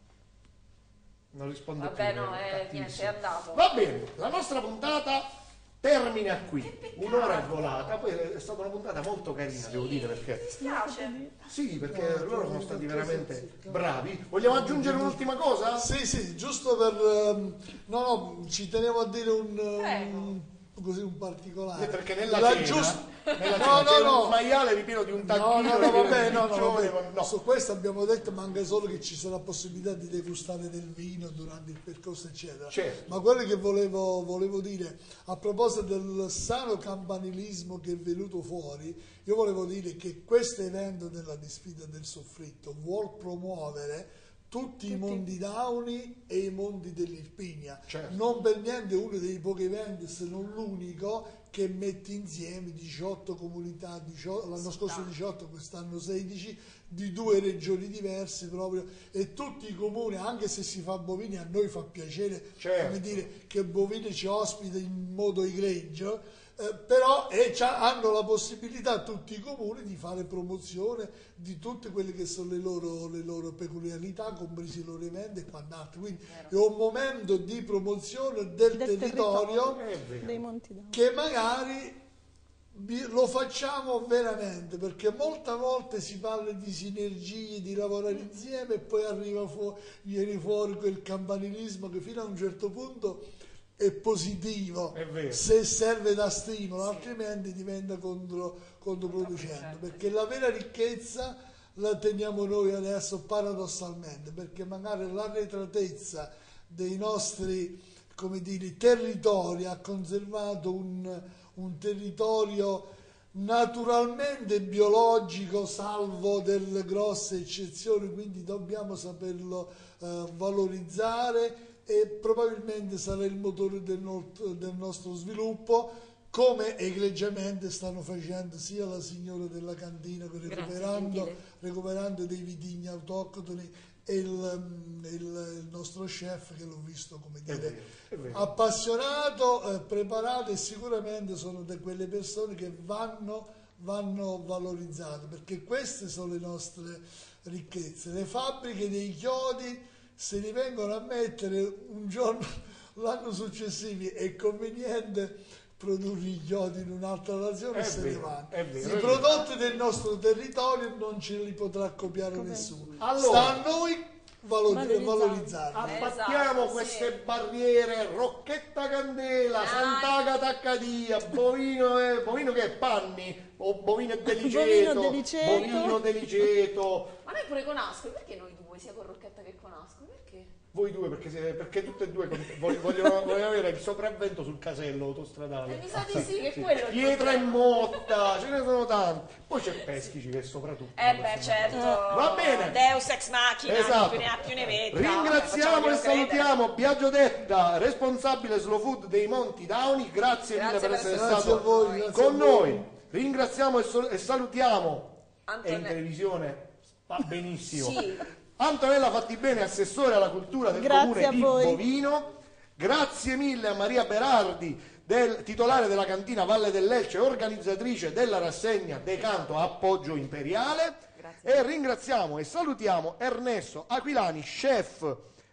Non risponde Vabbè, più. no, è eh, niente, cattivissimo. è andato. Va bene, la nostra puntata termina qui. Un'ora è volata, poi è stata una puntata molto carina, devo dire, Mi perché dispiace. sì, perché loro sono stati veramente bravi. Vogliamo aggiungere un'ultima cosa? Sì, sì, giusto per... ehm, no, no, ci tenevo a dire un... Prego. un così un particolare. Eh, perché nella La cena, giust- nella No, cena no, c'era no. un maiale ripieno di un No, tacchino. no, no, ripieno vabbè, di no, no, piccione, vabbè. no. Su questo abbiamo detto, manca solo che ci sarà possibilità di degustare del vino durante il percorso, eccetera. Certo. Ma quello che volevo, volevo dire, a proposito del sano campanilismo che è venuto fuori, io volevo dire che questo evento della Disfida del Soffritto vuol promuovere tutti i mondi Dauni e i mondi dell'Irpinia. Certo. Non per niente uno dei pochi eventi, se non l'unico, che mette insieme diciotto comunità, diciotto, l'anno scorso diciotto, quest'anno sedici, di due regioni diverse proprio, e tutti i comuni, anche se si fa a Bovini, a noi fa piacere, Certo. come dire, che Bovini ci ospita in modo egregio, eh, però eh, c'ha- hanno la possibilità tutti i comuni di fare promozione di tutte quelle che sono le loro, le loro peculiarità, compresi i loro eventi e quant'altro. Quindi è un momento di promozione del, Del territorio, territorio. È vero. Dei Monti Dauni. che magari vi- lo facciamo veramente, perché molte volte si parla di sinergie, di lavorare insieme, e poi arriva fu- viene fuori quel campanilismo che fino a un certo punto è positivo, È vero. se serve da stimolo, altrimenti diventa contro, controproducente, perché la vera ricchezza la teniamo noi adesso paradossalmente, perché magari l'arretratezza dei nostri, come dire, territori ha conservato un, un territorio naturalmente biologico, salvo delle grosse eccezioni, quindi dobbiamo saperlo eh, valorizzare, e probabilmente sarà il motore del, not- del nostro sviluppo, come egregiamente stanno facendo sia la signora della cantina, che recuperando, gentile. recuperando dei vitigni autoctoni, e il, mm, il- il nostro chef, che l'ho visto, come È dire, vero, è vero. appassionato, eh, preparato, e sicuramente sono di quelle persone che vanno, vanno valorizzate, perché queste sono le nostre ricchezze. Le fabbriche dei chiodi, se li vengono a mettere un giorno l'anno successivo, è conveniente produrre i chiodi in un'altra nazione, È e se ne vero, vanno. è vero, I è prodotti del nostro territorio non ce li potrà copiare nessuno. Allora, sta a noi valori- valorizzarli. valorizzarli. Abbattiamo Esatto, queste sì. barriere, Rocchetta Candela, Dai. Sant'Agata Accadia, Bovino, e, Bovino che è Panni, o Bovino e Deliceto, Bovino Deliceto. Bovino Deliceto, Ma noi pure con Ascoli, perché noi due, sia con Rocchetta che con Ascoli? Perché? voi due, perché, siete- perché tutte e due con- voglio- vogliono, vogliono avere il sopravvento sul casello autostradale. Eh, mi sa di sì, che è quello il Pietra e problema. Motta, ce ne sono tanti. Poi c'è Peschici che è soprattutto. Eh beh, certo. Va bene. Deus ex machina, Esatto. più ne ha più ne metta. Ringraziamo e Facciamoglielo credere. salutiamo Biagio Detta, responsabile Slow Food dei Monti Dauni. Grazie, mille Grazie per per essere essere stato con noi, grazie con a voi. noi. Ringraziamo e, sol- e salutiamo. È in Antonella. televisione, va benissimo. Sì. Antonella Fattibene, assessore alla cultura del Grazie comune a di voi. Bovino. Grazie mille a Maria Berardi, del, titolare della cantina Valle dell'Elce, organizzatrice della rassegna Decanto Appoggio Imperiale. E ringraziamo e salutiamo Ernesto Aquilani, chef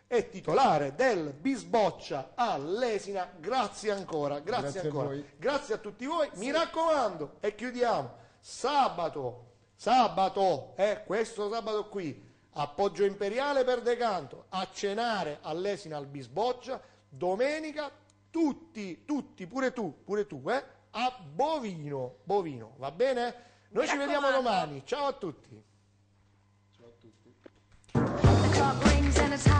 è titolare del Bisboccia a Lesina. Grazie ancora, grazie, Grazie a ancora. voi. Grazie a tutti voi. Mi raccomando, e chiudiamo. Sabato, sabato, eh, questo sabato qui, appoggio imperiale per Decanto, a cenare a Lesina al Bisboccia. Domenica, tutti, tutti, pure tu, pure tu, eh, a Bovino, Bovino, va bene? Noi ci vediamo domani. Ciao a tutti. The clock rings and it's